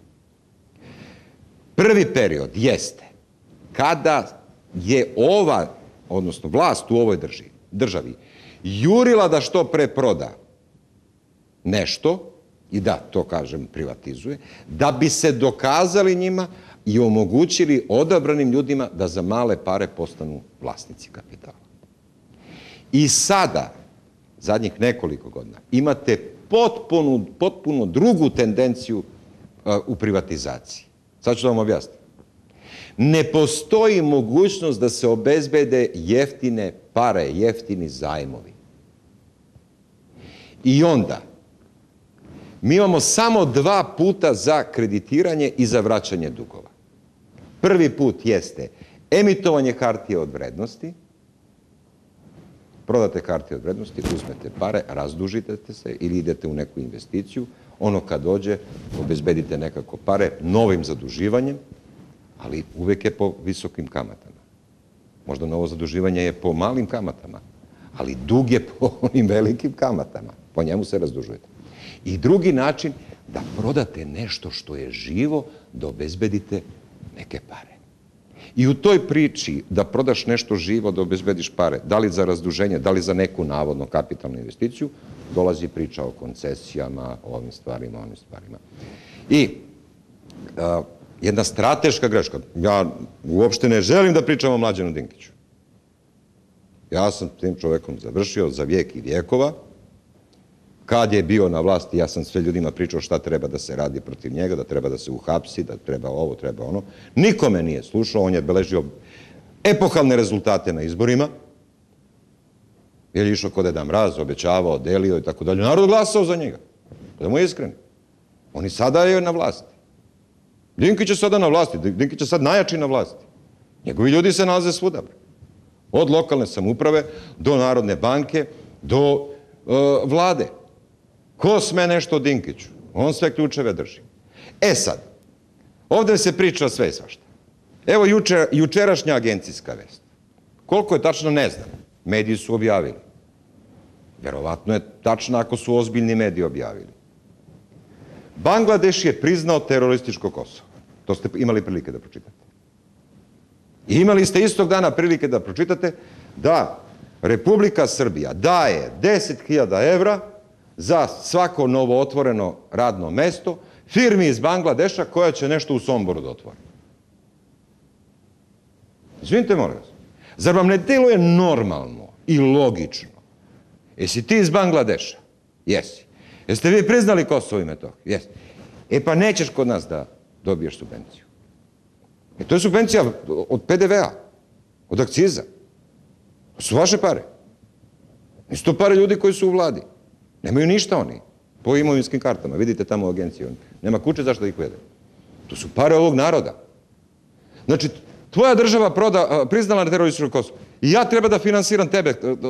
Prvi period jeste kada je ova, odnosno vlast u ovoj državi, državi jurila da što pre proda nešto, i da, to kažem, privatizuje, da bi se dokazali njima i omogućili odabranim ljudima da za male pare postanu vlasnici kapitala. I sada, zadnjih nekoliko godina, imate potpuno, potpuno drugu tendenciju uh, u privatizaciji. Sad ću da vam objasniti. Ne postoji mogućnost da se obezbede jeftine pare, jeftini zajmovi. I onda, mi imamo samo dva puta za kreditiranje i za vraćanje dugova. Prvi put jeste emitovanje hartije od vrednosti, prodate hartije od vrednosti, uzmete pare, razdužite se ili idete u neku investiciju, ono kad dođe, obezbedite nekako pare novim zaduživanjem, ali uvek je po visokim kamatama. Možda novo zaduživanje je po malim kamatama, ali dug je po onim velikim kamatama. Po njemu se razdužujete. I drugi način, da prodate nešto što je živo, da obezbedite neke pare. I u toj priči da prodaš nešto živo, da obezbediš pare, da li za razduženje, da li za neku navodno kapitalnu investiciju, dolazi priča o koncesijama, o ovim stvarima, o ovim stvarima. I a, jedna strateška greška, ja uopšte ne želim da pričam o Mlađanu Dinkiću. Ja sam tim čovekom završio za vijek i vijekova. Kad je bio na vlasti, ja sam sve ljudima pričao šta treba da se radi protiv njega, da treba da se uhapsi, da treba ovo, treba ono. Niko me nije slušao, on je beležio epohalne rezultate na izborima. Je išao kod Deda Mraz, obećavao, delio i tako dalje. Narod glasao za njega, da mu je iskren. Oni sada je na vlasti. Dinkić je sada na vlasti, Dinkić je sad najjači na vlasti. Njegovi ljudi se nalaze svuda. Od lokalne samouprave do Narodne banke, do vlade. Ko sme nešto o Dinkiću? On sve ključeve drži. E sad, ovdje se priča sve i svašta. Evo jučerašnja agencijska vest. Koliko je tačno, ne znam. Mediji su objavili. Vjerovatno je tačno ako su ozbiljni mediji objavili. Bangladeš je priznao terorističko Kosovo. To ste imali prilike da pročitate. I imali ste istog dana prilike da pročitate da Republika Srbija daje deset hiljada evra za svako novo otvoreno radno mesto firmi iz Bangladeša koja će nešto u Somboru da otvori. Izvinite, molim vas. Zar vam ne deluje normalno i logično? Jesi ti iz Bangladeša? Jesi. Jeste vi priznali Kosovo i Metohiju? Jesi. E pa nećeš kod nas da dobiješ subvenciju. E to je subvencija od P D V-a, od akciza. To su vaše pare. Nisu to pare ljudi koji su u vladi. Nemaju ništa oni po imovinskim kartama. Vidite tamo u agenciji. Nema kuće zašto da ih ujede. To su pare ovog naroda. Znači, tvoja država priznala na terorističko Kosovo. I ja treba da finansiram tebe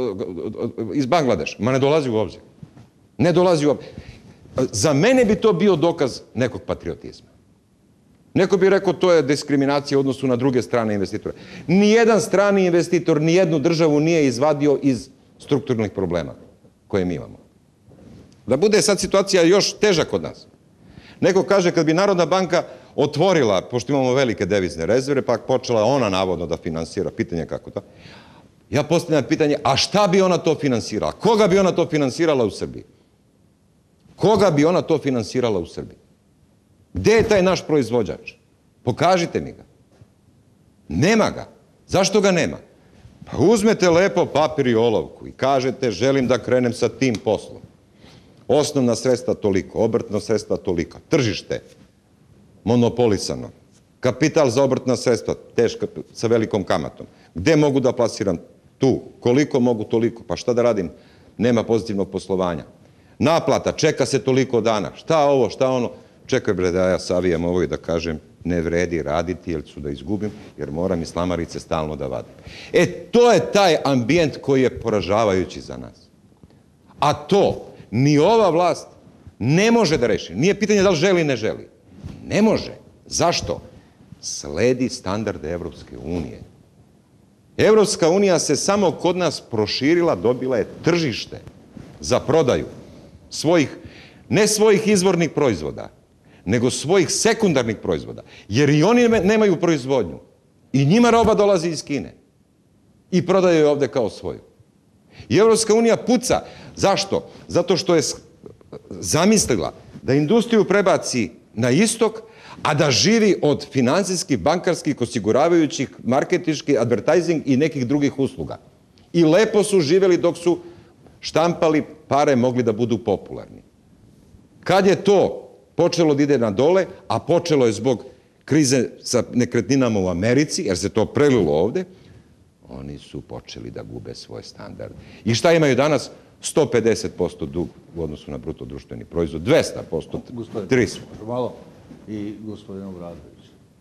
iz Bangladeša. Ma ne dolazi u obzir. Ne dolazi u obzir. Za mene bi to bio dokaz nekog patriotizma. Neko bi rekao to je diskriminacija u odnosu na druge strane investitore. Nijedan strani investitor, nijednu državu nije izvadio iz strukturnih problema koje mi imamo. Da bude sad situacija još teža kod nas. Neko kaže kad bi Narodna banka otvorila, pošto imamo velike devizne rezerve, pa počela ona navodno da finansira, pitanje kako to. Ja postavljam pitanje, a šta bi ona to finansirala? Koga bi ona to finansirala u Srbiji? Koga bi ona to finansirala u Srbiji? Gde je taj naš proizvođač? Pokažite mi ga. Nema ga. Zašto ga nema? Pa uzmete lepo papir i olovku i kažete želim da krenem sa tim poslom. Osnovna sredstva toliko, obrtna sredstva toliko, tržište monopolisano, kapital za obrtna sredstva teška sa velikom kamatom. Gde mogu da plasiram? Tu. Koliko mogu toliko? Pa šta da radim? Nema pozitivnog poslovanja. Naplata, čeka se toliko dana. Šta ovo, šta ono? Čekaj bre da ja savijem ovo i da kažem ne vredi raditi jer ću da izgubim, jer moram i slamarice stalno da vadim. E, to je taj ambijent koji je poražavajući za nas. A to ni ova vlast ne može da reši. Nije pitanje da li želi ili ne želi. Ne može. Zašto? Sledi standarde Evropske unije. Evropska unija se samo kod nas proširila, dobila je tržište za prodaju svojih, ne svojih izvornih proizvoda, nego svojih sekundarnih proizvoda. Jer i oni nemaju proizvodnju. I njima roba dolazi iz Kine. I prodaju je ovde kao svoju. I Evropska unija puca. Zašto? Zato što je zamislila da industriju prebaci na istok, a da živi od finansijskih, bankarskih, osiguravajućih, marketinških, advertising i nekih drugih usluga. I lepo su živjeli dok su štampali pare, mogli da budu popularni. Kad je to počelo da ide na dole, a počelo je zbog krize sa nekretninama u Americi, jer se to prelilo ovde, oni su počeli da gube svoj standard. I šta imaju danas? sto pedeset posto dug u odnosu na bruto društveni proizvod, dvesta posto, tri su. Malo i gospodin Obradović.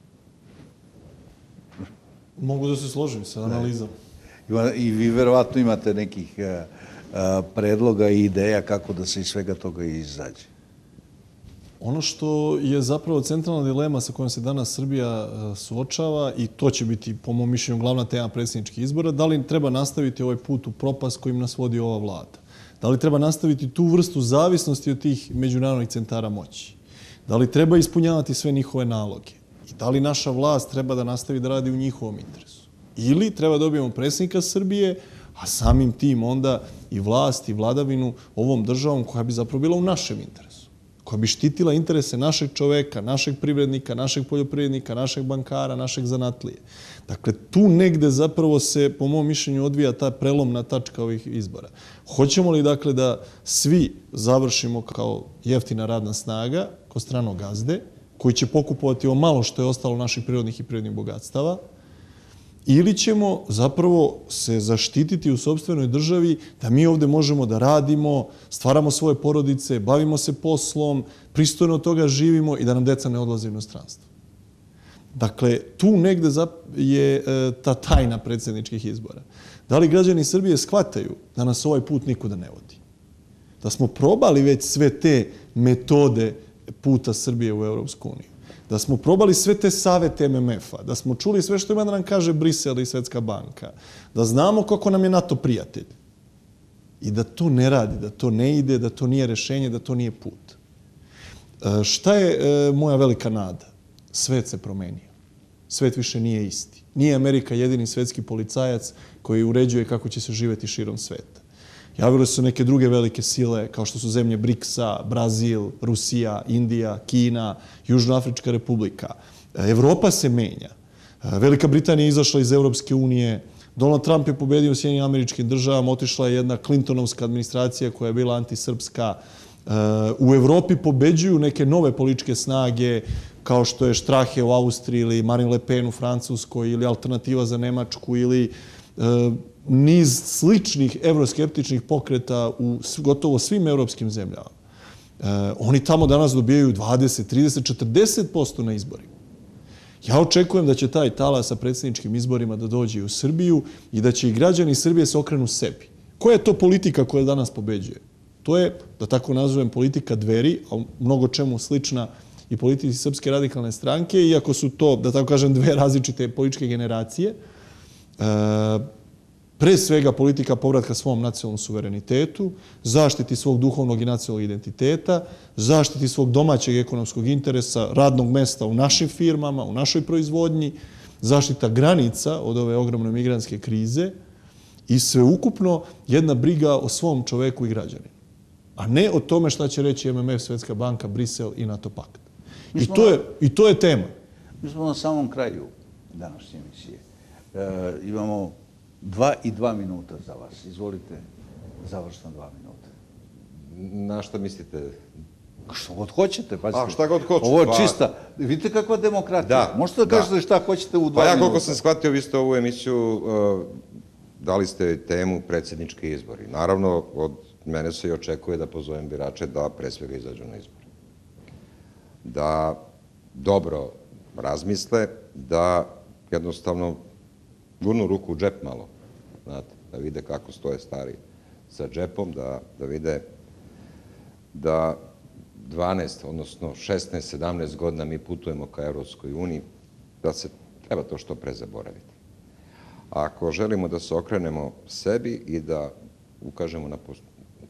Mogu da se složim sa analizom. I vi verovatno imate nekih predloga i ideja kako da se iz svega toga izađe. Ono što je zapravo centralna dilema sa kojom se danas Srbija suočava, i to će biti, po mom mišljenju, glavna tema predsjedničkih izbora, da li treba nastaviti ovaj put u propast kojim nas vodi ova vlada? Da li treba nastaviti tu vrstu zavisnosti od tih međunarodnih centara moći? Da li treba ispunjavati sve njihove naloge? I da li naša vlast treba da nastavi da radi u njihovom interesu? Ili treba dobijemo predsjednika Srbije, a samim tim onda i vlast i vladavinu ovom državom koja bi zapravo bila u našem interesu, koja bi štitila interese našeg čoveka, našeg privrednika, našeg poljoprivrednika, našeg bankara, našeg zanatlije. Dakle, tu negde zapravo se, po mom mišljenju, odvija ta prelomna tačka ovih izbora. Hoćemo li, dakle, da svi završimo kao jeftina radna snaga kod stranog gazde, koji će pokupovati o malo što je ostalo naših prirodnih i prirodnih bogatstava, ili ćemo zapravo se zaštititi u sopstvenoj državi da mi ovde možemo da radimo, stvaramo svoje porodice, bavimo se poslom, pristojno od toga živimo i da nam deca ne odlaze u inostranstvo. Dakle, tu negde je ta tajna predsjedničkih izbora. Da li građani Srbije shvataju da nas ovaj put nikuda ne vodi? Da smo probali već sve te metode puta Srbije u Evropsku uniju. Da smo probali sve te savete M M F-a, da smo čuli sve što ima da nam kaže Brisel i Svetska banka, da znamo kako nam je NATO prijatelj i da to ne radi, da to ne ide, da to nije rešenje, da to nije put. Šta je moja velika nada? Svet se promenio. Svet više nije isti. Nije Amerika jedini svetski policajac koji uređuje kako će se živeti širom sveta. Javile su neke druge velike sile, kao što su zemlje briksa, Brazil, Rusija, Indija, Kina, Južnoafrička republika. Evropa se menja. Velika Britanija je izašla iz Evropske unije. Donald Trump je pobedio u Sjedinjenim Američkim Državama. Otišla je jedna Clintonovska administracija koja je bila antisrpska. U Evropi pobeđuju neke nove političke snage, kao što je Strahe u Austriji ili Marine Le Pen u Francuskoj ili Alternativa za Nemačku ili niz sličnih evroskeptičnih pokreta u gotovo svim evropskim zemljama. Oni tamo danas dobijaju dvadeset, trideset, četrdeset posto na izborima. Ja očekujem da će taj talas sa predsjedničkim izborima da dođe u Srbiju i da će i građani Srbije se okrenu sebi. Koja je to politika koja danas pobeđuje? To je, da tako nazovem, politika Dveri, a mnogo čemu slična i politici Srpske radikalne stranke, iako su to, da tako kažem, dve različite političke generacije. Pre svega politika povratka svom nacionalnom suverenitetu, zaštiti svog duhovnog i nacionalnog identiteta, zaštiti svog domaćeg ekonomskog interesa, radnog mesta u našim firmama, u našoj proizvodnji, zaštita granica od ove ogromne migrantske krize i sveukupno jedna briga o svom čoveku i građaninu. A ne o tome šta će reći M M F, Svetska banka, Brisel i NATO pakt. I to je, i to je tema. Mi smo na samom kraju današnje emisije. E, imamo dva i dva minuta za vas. Izvolite, završno dva minuta. Na šta mislite? Što god hoćete, pazite. A, šta god hoćete. Ovo je čista. Vidite kakva demokratija. Da. Možete da kažete šta hoćete u dva minuta. Pa ja koliko sam shvatio, vi ste ovu emisiju, dali ste temu predsjednički izbori. Naravno, od mene se i očekuje da pozovem birače da pre svega izađu na izbore. Da dobro razmisle, da jednostavno gurnu ruku u džep malo, znate, da vide kako stoje stari sa džepom, da, da vide da dvanaest, odnosno šesnaest, sedamnaest godina mi putujemo ka Evropskoj uniji, da se treba to što pre zaboraviti. A ako želimo da se okrenemo sebi i da ukažemo na, po,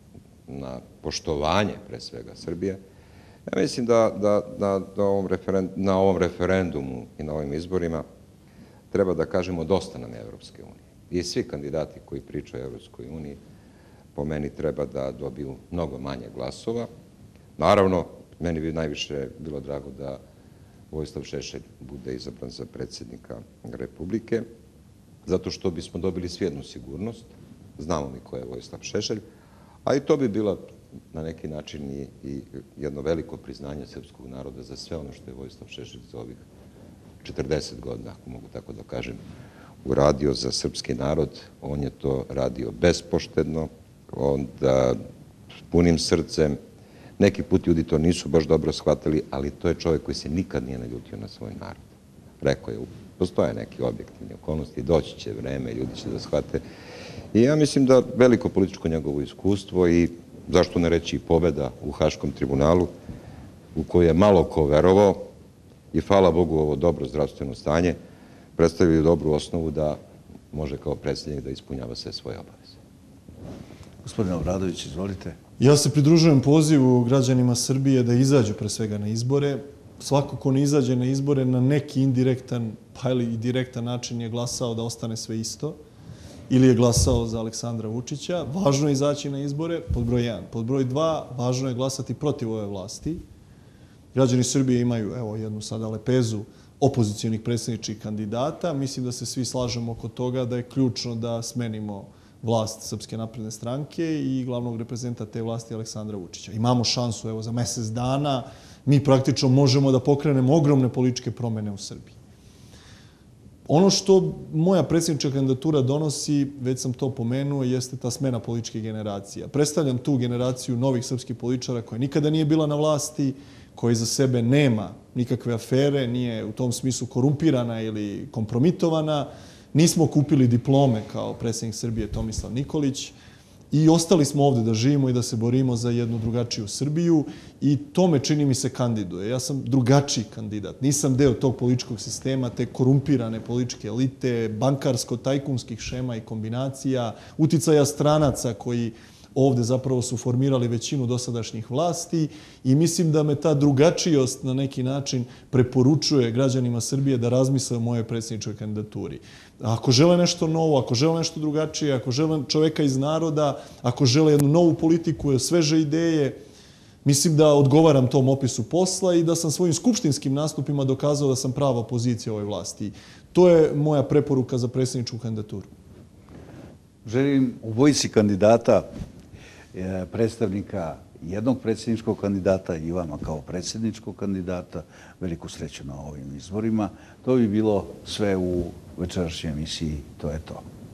na poštovanje, pre svega, Srbije, ja mislim da, da, da, da ovom referend, na ovom referendumu i na ovim izborima treba da kažemo dosta nam je Evropske unije. I svi kandidati koji pričaju o Evropskoj uniji po meni treba da dobiju mnogo manje glasova. Naravno, meni bi najviše bilo drago da Vojislav Šešelj bude izabran za predsjednika Republike, zato što bismo dobili svi jednu sigurnost. Znamo mi ko je Vojislav Šešelj, a i to bi bila na neki način i, i jedno veliko priznanje srpskog naroda za sve ono što je Vojislav Šešelj za ovih četrdeset godina, ako mogu tako da kažem, uradio za srpski narod. On je to radio bespoštedno, onda punim srcem. Neki put ljudi to nisu baš dobro shvatili, ali to je čovjek koji se nikad nije naljutio na svoj narod. Rekao je, postoje neki objektivni okolnosti, doći će vreme, ljudi će da shvate. I ja mislim da veliko političko njegovo iskustvo i, zašto ne reći, i pobeda u Haškom tribunalu, u koju je malo ko verovao, i hvala Bogu ovo dobro zdravstveno stanje, predstavljaju dobru osnovu da može kao predsjednik da ispunjava sve svoje obaveze. Gospodine Obradović, izvolite. Ja se pridružujem pozivu građanima Srbije da izađu pre svega na izbore. Svako ko ne izađe na izbore na neki indirektan, pa ili i direktan način je glasao da ostane sve isto ili je glasao za Aleksandra Vučića. Važno je izaći na izbore, pod broj jedan. Pod broj dva, važno je glasati protiv ove vlasti. Građani Srbije imaju, evo, jednu sada lepezu opozicijonih predsjedničkih kandidata. Mislim da se svi slažemo oko toga da je ključno da smenimo vlast Srpske napredne stranke i glavnog reprezenta te vlasti Aleksandra Vučića. Imamo šansu, evo, za mesec dana, mi praktično možemo da pokrenemo ogromne političke promene u Srbiji. Ono što moja predsjednička kandidatura donosi, već sam to pomenuo, jeste ta smena političkih generacija. Predstavljam tu generaciju novih srpskih političara koja nikada nije bila na vlasti, koja iza sebe nema nikakve afere, nije u tom smislu korumpirana ili kompromitovana. Nismo kupili diplome kao predsjednik Srbije Tomislav Nikolić i ostali smo ovde da živimo i da se borimo za jednu drugačiju Srbiju i to me, čini mi se, kandiduje. Ja sam drugačiji kandidat. Nisam deo tog političkog sistema, te korumpirane političke elite, bankarsko-tajkunskih šema i kombinacija, uticaja stranaca koji ovde zapravo su formirali većinu dosadašnjih vlasti i mislim da me ta drugačijost na neki način preporučuje građanima Srbije da razmisle o mojoj predsjedničkoj kandidaturi. Ako žele nešto novo, ako žele nešto drugačije, ako žele čoveka iz naroda, ako žele jednu novu politiku, sveže ideje, mislim da odgovaram tom opisu posla i da sam svojim skupštinskim nastupima dokazao da sam prava opozicija ovoj vlasti. To je moja preporuka za predsjedničku kandidaturu. Želim u obojici kandidata, predstavnika jednog predsjedničkog kandidata i vama kao predsjedničkog kandidata, veliku sreću na ovim izborima. To bi bilo sve u večerašnjoj emisiji. To je to.